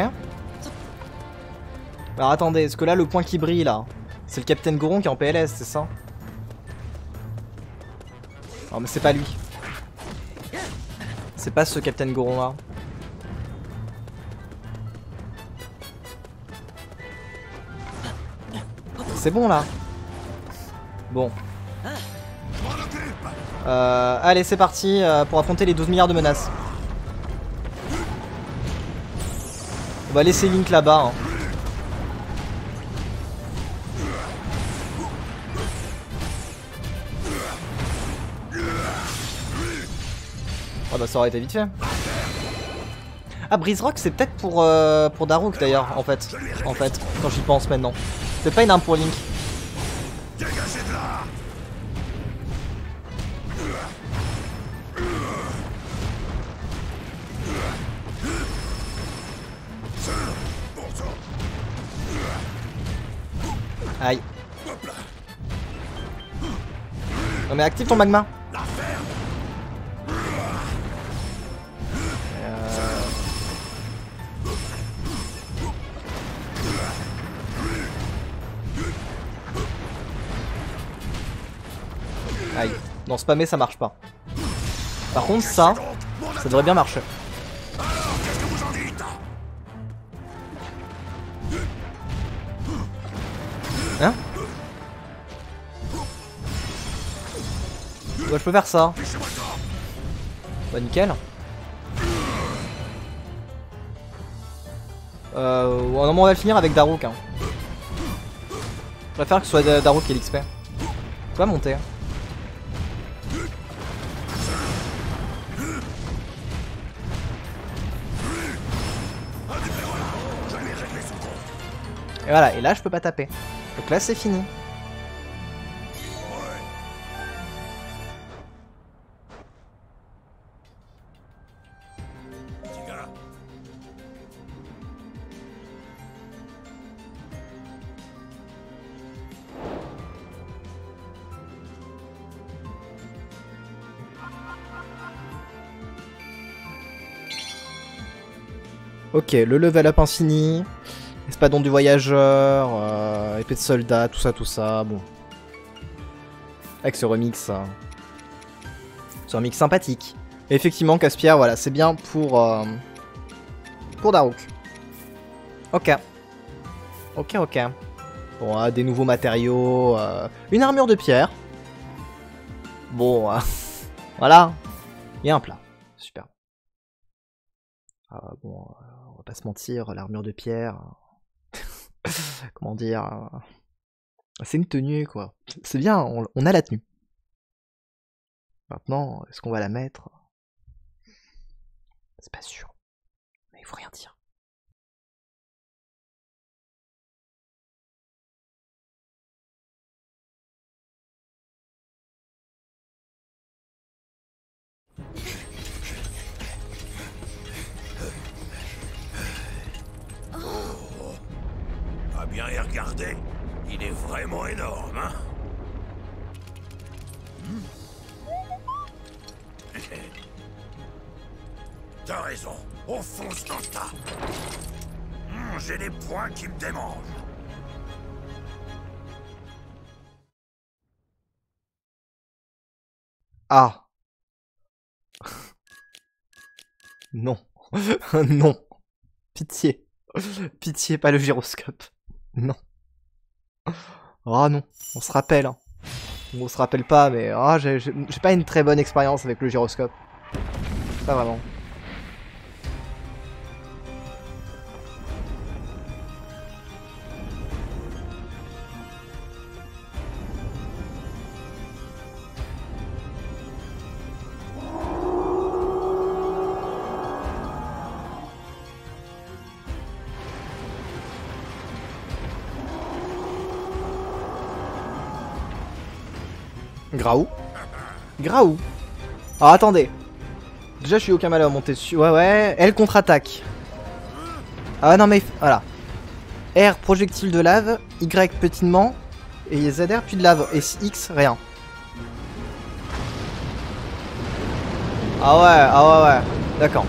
[SPEAKER 1] Alors attendez, est-ce que là le point qui brille là, c'est le Capitaine Goron qui est en P L S, c'est ça? Non mais c'est pas lui. C'est pas ce Capitaine Goron là. C'est bon là. Bon. Euh, allez c'est parti euh, pour affronter les douze milliards de menaces. On va laisser Link là-bas. Hein. Oh bah ça aurait été vite fait. Ah Breeze Rock c'est peut-être pour euh, pour Daruk d'ailleurs en fait. En fait, quand j'y pense maintenant. C'est pas une arme pour Link. Aïe. Non mais active ton magma. Euh... Aïe. Non spammer ça marche pas. Par contre ça, ça devrait bien marcher. Hein? Ouais, je peux faire ça. Bah nickel. Euh, ouais, non, on va le finir avec Daruk. Hein. Je préfère que ce soit Daruk qui ait l'X P. Tu vas monter. Et voilà, et là je peux pas taper. Donc là c'est fini. Ok, le level up infini. Espadon du voyageur. Euh, épée de soldat, tout ça, tout ça. Bon. Avec ce remix. Euh, ce remix sympathique. Et effectivement, Caspia, voilà, c'est bien pour... Euh, pour Daruk. Ok. Ok, ok. Bon, ah, des nouveaux matériaux. Euh, une armure de pierre. Bon, euh, voilà. Il y a un plat. Super. Ah, bon, euh, on va pas se mentir, l'armure de pierre. Comment dire, euh, c'est une tenue, quoi. C'est bien, on, on a la tenue. Maintenant, est-ce qu'on va la mettre? C'est pas sûr. Mais il faut rien dire.
[SPEAKER 2] Oh, à bien y regarder, il est vraiment énorme, hein? Hmm. T'as raison, on fonce dans le tas. Hmm, j'ai les poings qui me démangent.
[SPEAKER 1] Ah. Non. Non. Pitié. Pitié, pas le gyroscope. Non. Ah non, on se rappelle. Hein. On se rappelle pas, mais ah, j'ai pas une très bonne expérience avec le gyroscope. Pas vraiment. Graou. Graou. Alors attendez. Déjà je suis aucun mal à monter dessus. Ouais ouais. Elle contre-attaque. Ah non mais voilà. R projectile de lave. Y petitement. Et Z R puis de lave. Et X rien. Ah ouais, ah ouais ouais. D'accord.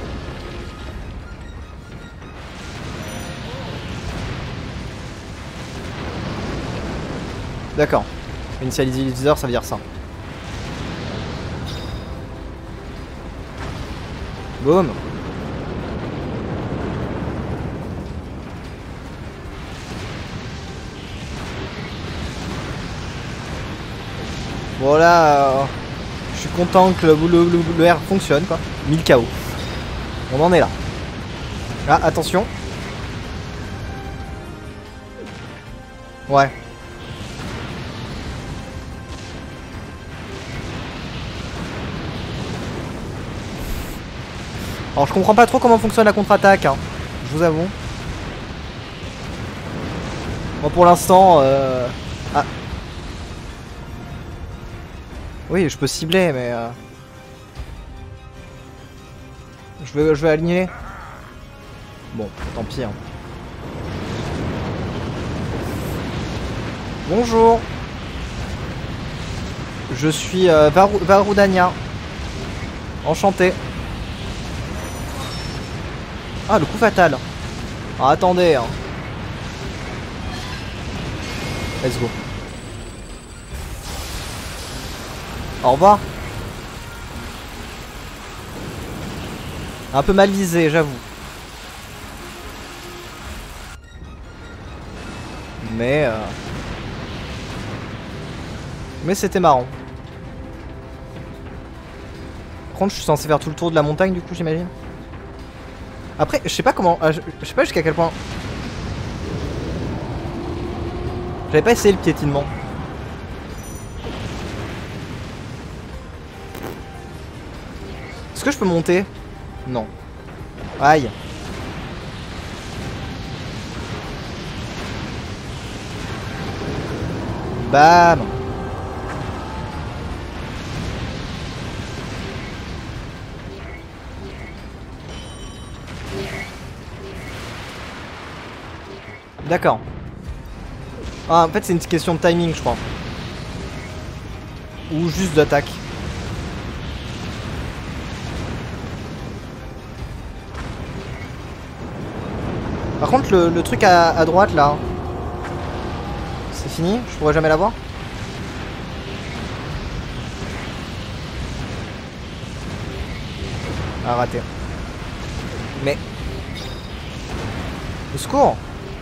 [SPEAKER 1] D'accord. Initializer, ça veut dire ça. Boum. Voilà. Euh, je suis content que le, le, le, le R fonctionne quoi. mille K O. On en est là. Ah, attention. Ouais. Alors je comprends pas trop comment fonctionne la contre-attaque, hein. Je vous avoue. Moi pour l'instant... Euh... Ah. Oui, je peux cibler, mais... Euh... Je vais, je vais aligner. Bon, tant pis. Hein. Bonjour. Je suis euh, Varou Varudania. Enchanté. Ah, le coup fatal. Ah, attendez. Hein. Let's go. Au revoir. Un peu mal visé, j'avoue. Mais... Euh... Mais c'était marrant. Par contre, je suis censé faire tout le tour de la montagne, du coup, j'imagine. Après, je sais pas comment... Je sais pas jusqu'à quel point... J'avais pas essayé le piétinement. Est-ce que je peux monter? Non. Aïe. Bam. D'accord. Ah, en fait, c'est une question de timing, je crois. Ou juste d'attaque. Par contre, le, le truc à, à droite, là... C'est fini? Je pourrais jamais l'avoir? Ah, raté. Mais... Au secours!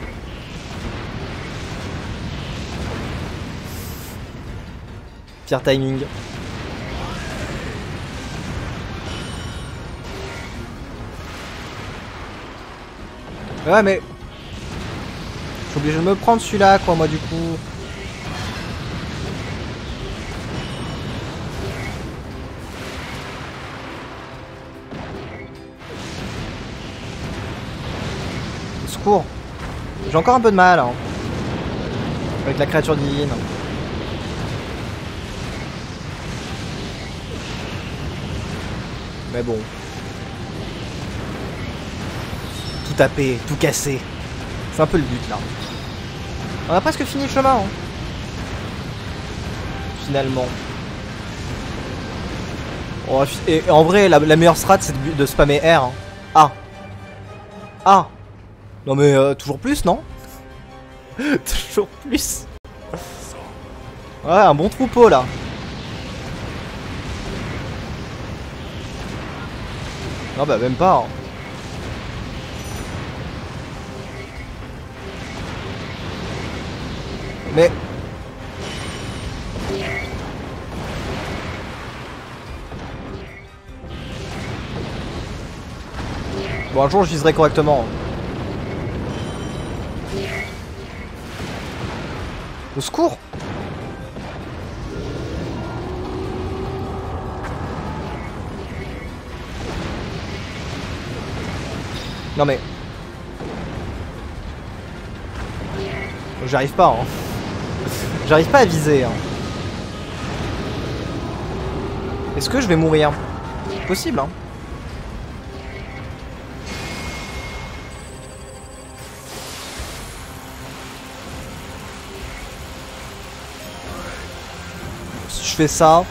[SPEAKER 1] Pire timing. Ouais, mais... Je suis obligé de me prendre celui-là, quoi, moi, du coup. Au secours. J'ai encore un peu de mal, hein. Avec la créature divine. Mais bon. Tout taper, tout casser. C'est un peu le but là. On a presque fini le chemin. Hein. Finalement. Oh, et, et en vrai, la, la meilleure strat c'est de, de spammer R. Hein. Ah. Ah. Non mais euh, toujours plus, non? Toujours plus. Ouais, un bon troupeau là. Non bah même pas. Hein. Mais... Bon, un jour je viserai correctement. Au secours! Non mais... J'arrive pas, hein. J'arrive pas à viser, hein. Est-ce que je vais mourir? C'est possible, hein. Si je fais ça...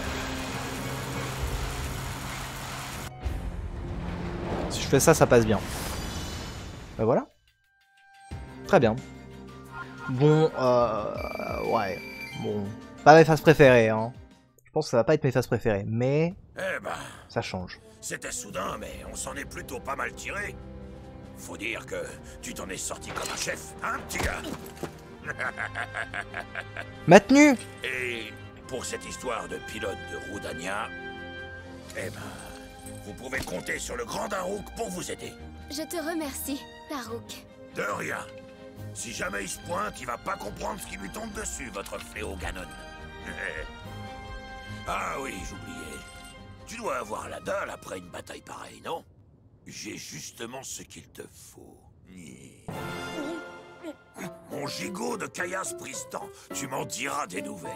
[SPEAKER 1] Si je fais ça, ça passe bien. Bah voilà. Très bien. Bon, euh... ouais. Bon... Pas mes phases préférées, hein. Je pense que ça va pas être mes phases préférées, mais...
[SPEAKER 2] Eh ben...
[SPEAKER 1] Ça change.
[SPEAKER 2] C'était soudain, mais on s'en est plutôt pas mal tiré. Faut dire que tu t'en es sorti comme un chef, hein, petit gars?
[SPEAKER 1] Maintenu.
[SPEAKER 2] Et pour cette histoire de pilote de Rudania, eh ben... Vous pouvez compter sur le grand Daruk pour vous aider.
[SPEAKER 4] Je te remercie, Daruk.
[SPEAKER 2] De rien. Si jamais il se pointe, il va pas comprendre ce qui lui tombe dessus, votre fléau Ganon. Ah oui, j'oubliais. Tu dois avoir la dalle après une bataille pareille, non? J'ai justement ce qu'il te faut. Mon gigot de caillasse Pristan, tu m'en diras des nouvelles.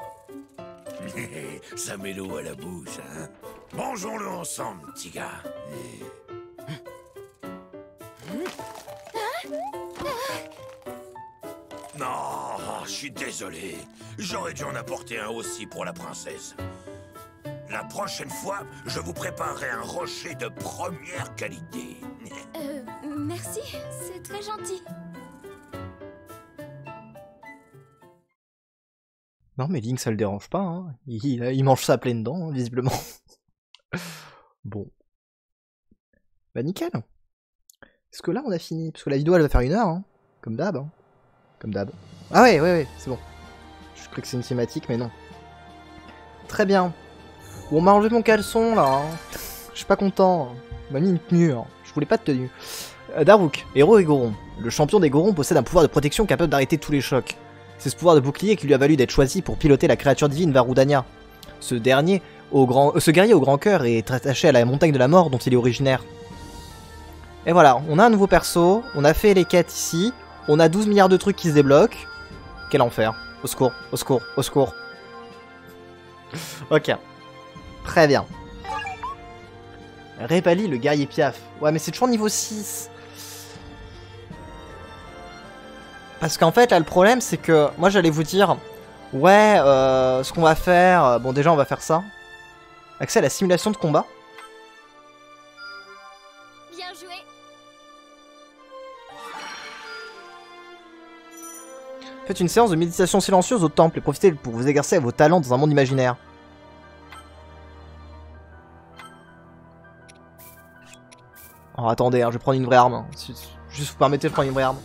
[SPEAKER 2] Ça met l'eau à la bouche, hein? Mangeons-le ensemble, petit gars. Non, je suis désolé. J'aurais dû en apporter un aussi pour la princesse. La prochaine fois, je vous préparerai un rocher de première qualité.
[SPEAKER 4] Euh, merci, c'est très gentil.
[SPEAKER 1] Non mais Link ça le dérange pas, hein. il, il mange ça plein dedans, hein, visiblement. Bon. Bah nickel. Est-ce que là on a fini? Parce que la vidéo elle va faire une heure, hein. Comme d'hab. Hein. Comme d'hab. Ah ouais, ouais, ouais, c'est bon. Je crois que c'est une cinématique, mais non. Très bien. Bon, on m'a enlevé mon caleçon là. Hein. Je suis pas content. On m'a mis une tenue. Hein. Je voulais pas de tenue. Euh, Daruk, héros et Goron. Le champion des Gorons possède un pouvoir de protection capable d'arrêter tous les chocs. C'est ce pouvoir de bouclier qui lui a valu d'être choisi pour piloter la créature divine vers Rudania. Ce dernier, au grand, euh, ce guerrier au grand cœur est attaché à la montagne de la mort dont il est originaire. Et voilà, on a un nouveau perso, on a fait les quêtes ici, on a douze milliards de trucs qui se débloquent. Quel enfer. Au secours, au secours, au secours. Ok. Très bien. Répali le guerrier piaf. Ouais mais c'est toujours niveau six. Parce qu'en fait là le problème c'est que moi j'allais vous dire ouais euh, ce qu'on va faire, bon déjà on va faire ça. Accès à la simulation de combat.
[SPEAKER 4] Bien joué.
[SPEAKER 1] Faites une séance de méditation silencieuse au temple et profitez pour vous exercer à vos talents dans un monde imaginaire. Oh, attendez, hein, je vais prendre une vraie arme. Hein. Si, juste vous permettez, je prends une vraie arme.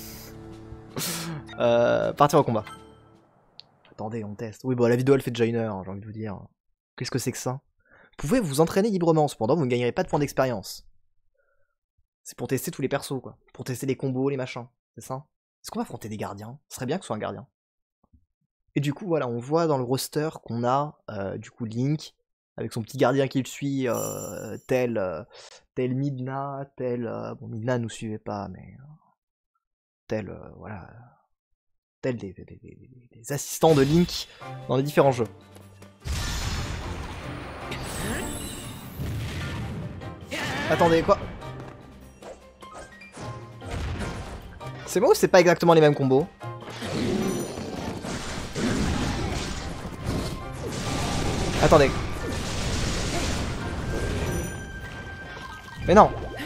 [SPEAKER 1] euh, partir au combat. Attendez, on teste. Oui, bon, la vidéo elle fait déjà une heure, hein, j'ai envie de vous dire. Qu'est-ce que c'est que ça? Vous pouvez vous entraîner librement, cependant vous ne gagnerez pas de points d'expérience. C'est pour tester tous les persos, quoi. Pour tester les combos, les machins. C'est ça? Est-ce qu'on va affronter des gardiens? Ce serait bien que ce soit un gardien. Et du coup, voilà, on voit dans le roster qu'on a, euh, du coup, Link, avec son petit gardien qui le suit, euh, tel, euh, tel Midna, tel... Euh, bon, Midna nous suivait pas, mais... Euh, tel, euh, voilà... tel des, des, des, des, des assistants de Link dans les différents jeux. Attendez, quoi? C'est moi ou c'est pas exactement les mêmes combos? Attendez. Mais non.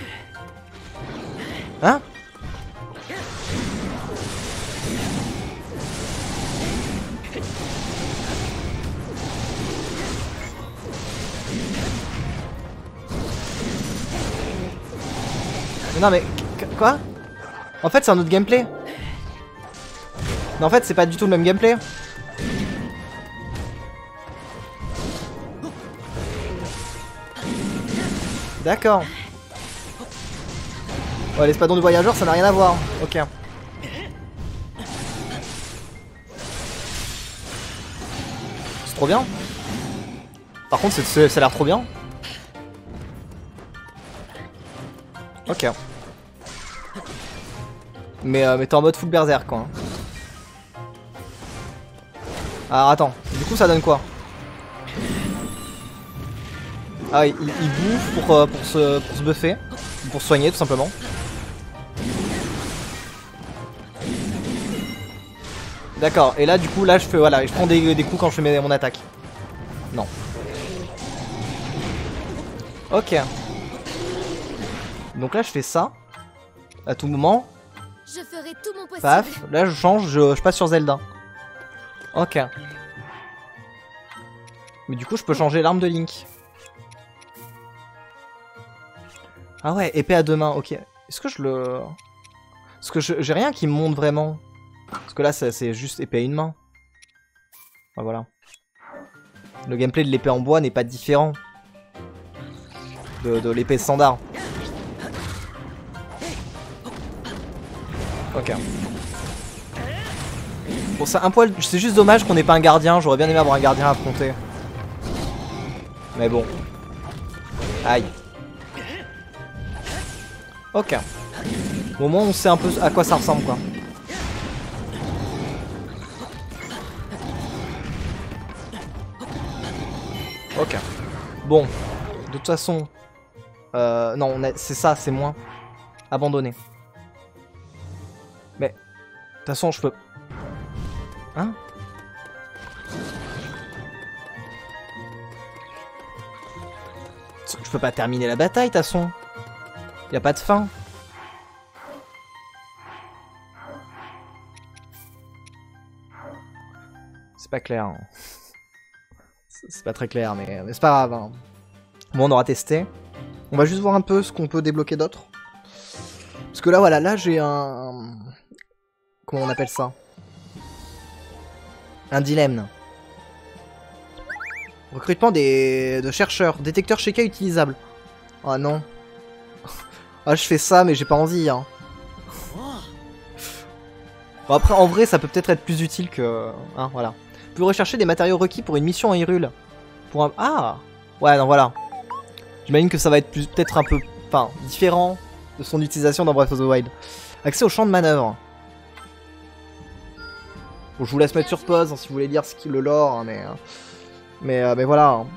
[SPEAKER 1] Hein? Mais non mais... Quoi? En fait c'est un autre gameplay. Mais en fait c'est pas du tout le même gameplay. D'accord. Ouais, l'espadon du voyageur ça n'a rien à voir. Ok. C'est trop bien. Par contre ça a l'air trop bien. Ok. Mais, euh, mais t'es en mode full berserk quoi. Alors attends, du coup ça donne quoi? Ah il, il bouffe pour, euh, pour, se, pour se buffer, pour se soigner tout simplement. D'accord, et là du coup là je fais voilà, je prends des, des coups quand je fais mes, mon attaque. Non. Ok. Donc là je fais ça. À tout moment.
[SPEAKER 4] Je ferai tout mon possible.
[SPEAKER 1] Paf, là je change, je, je passe sur Zelda. Ok. Mais du coup je peux changer l'arme de Link. Ah ouais, épée à deux mains, ok. Est-ce que je le... Parce que j'ai rien qui me monte vraiment. Parce que là c'est juste épée à une main. Ah, voilà. Le gameplay de l'épée en bois n'est pas différent de, de l'épée standard. Ok. Bon, c'est un poil. C'est juste dommage qu'on ait pas un gardien. J'aurais bien aimé avoir un gardien à affronter. Mais bon. Aïe. Ok. Bon, au moins on sait un peu à quoi ça ressemble quoi. Ok. Bon. De toute façon. Euh, non, c'est ça, c'est moins. Abandonné. Mais. De toute façon, je peux. Hein? Je peux pas terminer la bataille, de toute façon. Y a pas de fin. C'est pas clair. Hein. C'est pas très clair, mais, mais c'est pas grave. Hein. Bon, on aura testé. On va juste voir un peu ce qu'on peut débloquer d'autre. Parce que là, voilà, là j'ai un... Comment on appelle ça? Un dilemme. Recrutement des... de chercheurs. Détecteur Sheikah utilisable. Ah non. Ah, je fais ça, mais j'ai pas envie. Hein. Bon, après, en vrai, ça peut peut-être être plus utile que... Hein, voilà. Vous pouvez rechercher des matériaux requis pour une mission en Hyrule. Pour un... Ah! Ouais, non, voilà. J'imagine que ça va être peut-être un peu... Enfin, différent de son utilisation dans Breath of the Wild. Accès au champ de manœuvre. Bon, je vous laisse mettre sur pause hein, si vous voulez lire ce qui le lore, hein, mais... Mais, euh, mais voilà. Hein.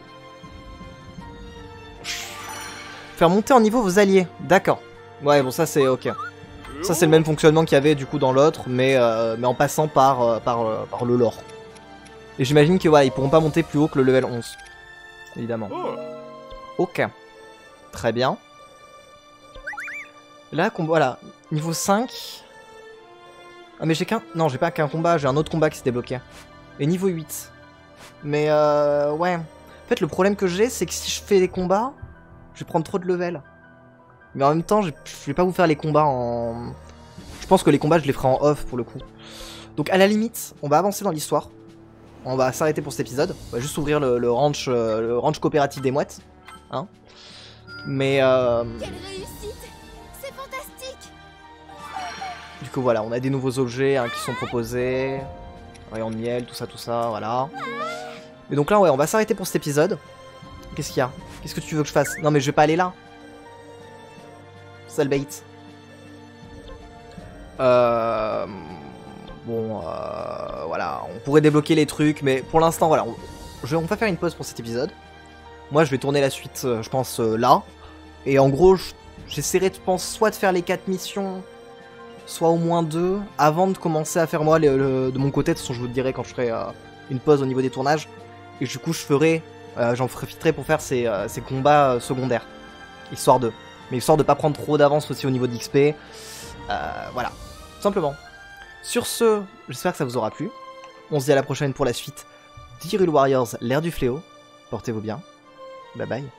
[SPEAKER 1] Faire monter en niveau vos alliés. D'accord. Ouais, bon, ça c'est ok. Ça c'est le même fonctionnement qu'il y avait du coup dans l'autre, mais, euh, mais en passant par, euh, par, euh, par le lore. Et j'imagine que voilà, ils pourront pas monter plus haut que le level onze. Évidemment. Ok. Très bien. Là, Là, voilà. Niveau cinq. Ah mais j'ai qu'un... Non, j'ai pas qu'un combat, j'ai un autre combat qui s'est débloqué. Et niveau huit. Mais euh... ouais. En fait, le problème que j'ai, c'est que si je fais les combats, je vais prendre trop de level. Mais en même temps, je vais pas vous faire les combats en... Je pense que les combats, je les ferai en off pour le coup. Donc à la limite, on va avancer dans l'histoire. On va s'arrêter pour cet épisode. On va juste ouvrir le, le ranch euh, le ranch coopératif des mouettes. Hein. Mais euh...
[SPEAKER 4] Quelle réussite! C'est fantastique!
[SPEAKER 1] Du coup voilà, on a des nouveaux objets hein, qui sont proposés. Rayon de miel, tout ça, tout ça, voilà. Et donc là, ouais, on va s'arrêter pour cet épisode. Qu'est-ce qu'il y a? Qu'est-ce que tu veux que je fasse? Non mais je vais pas aller là. Sale bait. Euh... Bon, euh... voilà, on pourrait débloquer les trucs, mais pour l'instant, voilà, on... Je... on va faire une pause pour cet épisode. Moi, je vais tourner la suite, euh, je pense, euh, là. Et en gros, j'essaierai, je pense, soit de faire les quatre missions, soit au moins deux, avant de commencer à faire moi, le, le, de mon côté. De toute façon, je vous le dirai quand je ferai euh, une pause au niveau des tournages. Et du coup, je ferai, euh, j'en profiterai pour faire ces, euh, ces combats euh, secondaires. Histoire de... Mais histoire de pas prendre trop d'avance aussi au niveau d'X P. Euh, voilà, tout simplement. Sur ce, j'espère que ça vous aura plu. On se dit à la prochaine pour la suite d'Hyrule Warriors, l'ère du fléau. Portez-vous bien. Bye bye.